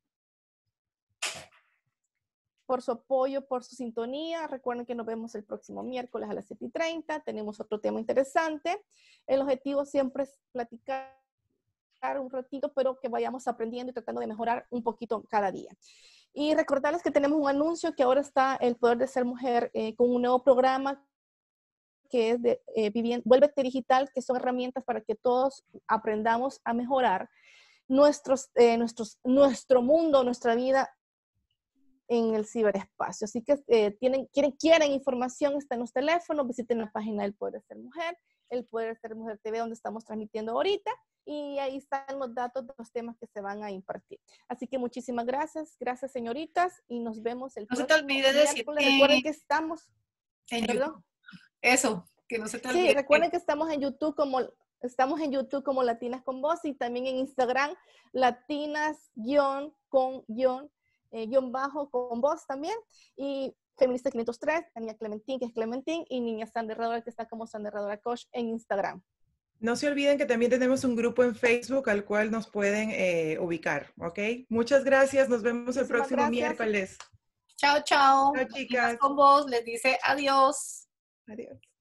Por su apoyo, por su sintonía. Recuerden que nos vemos el próximo miércoles a las siete y treinta. Tenemos otro tema interesante. El objetivo siempre es platicar un ratito, pero que vayamos aprendiendo y tratando de mejorar un poquito cada día. Y recordarles que tenemos un anuncio que ahora está El Poder de Ser Mujer eh, con un nuevo programa que es de eh, Vivienda, Vuélvete Digital, que son herramientas para que todos aprendamos a mejorar nuestros, eh, nuestros, nuestro mundo, nuestra vida en el ciberespacio. Así que eh, tienen, quieren, quieren información, está en los teléfonos, visiten la página del Poder de Ser Mujer, el Poder de Ser Mujer T V, donde estamos transmitiendo ahorita, y ahí están los datos de los temas que se van a impartir. Así que muchísimas gracias, gracias señoritas, y nos vemos el no se te próximo olvide decir miércoles. que Recuerden que estamos, en perdón. YouTube, eso, que no se te Sí, olvide. recuerden que estamos en YouTube como, estamos en YouTube como Latinas con Voz, y también en Instagram, Latinas guión con guión, eh, guión bajo con voz también, y Feminista quinientos tres, la niña Clementín, que es Clementín, y niña Sandra Herradora, que está como Sandra Herradora Coach en Instagram. No se olviden que también tenemos un grupo en Facebook al cual nos pueden eh, ubicar, ¿ok? Muchas gracias, nos vemos Muchísimas el próximo gracias. miércoles. Chao, chao. Chao, chicas. Con vos les dice adiós. Adiós.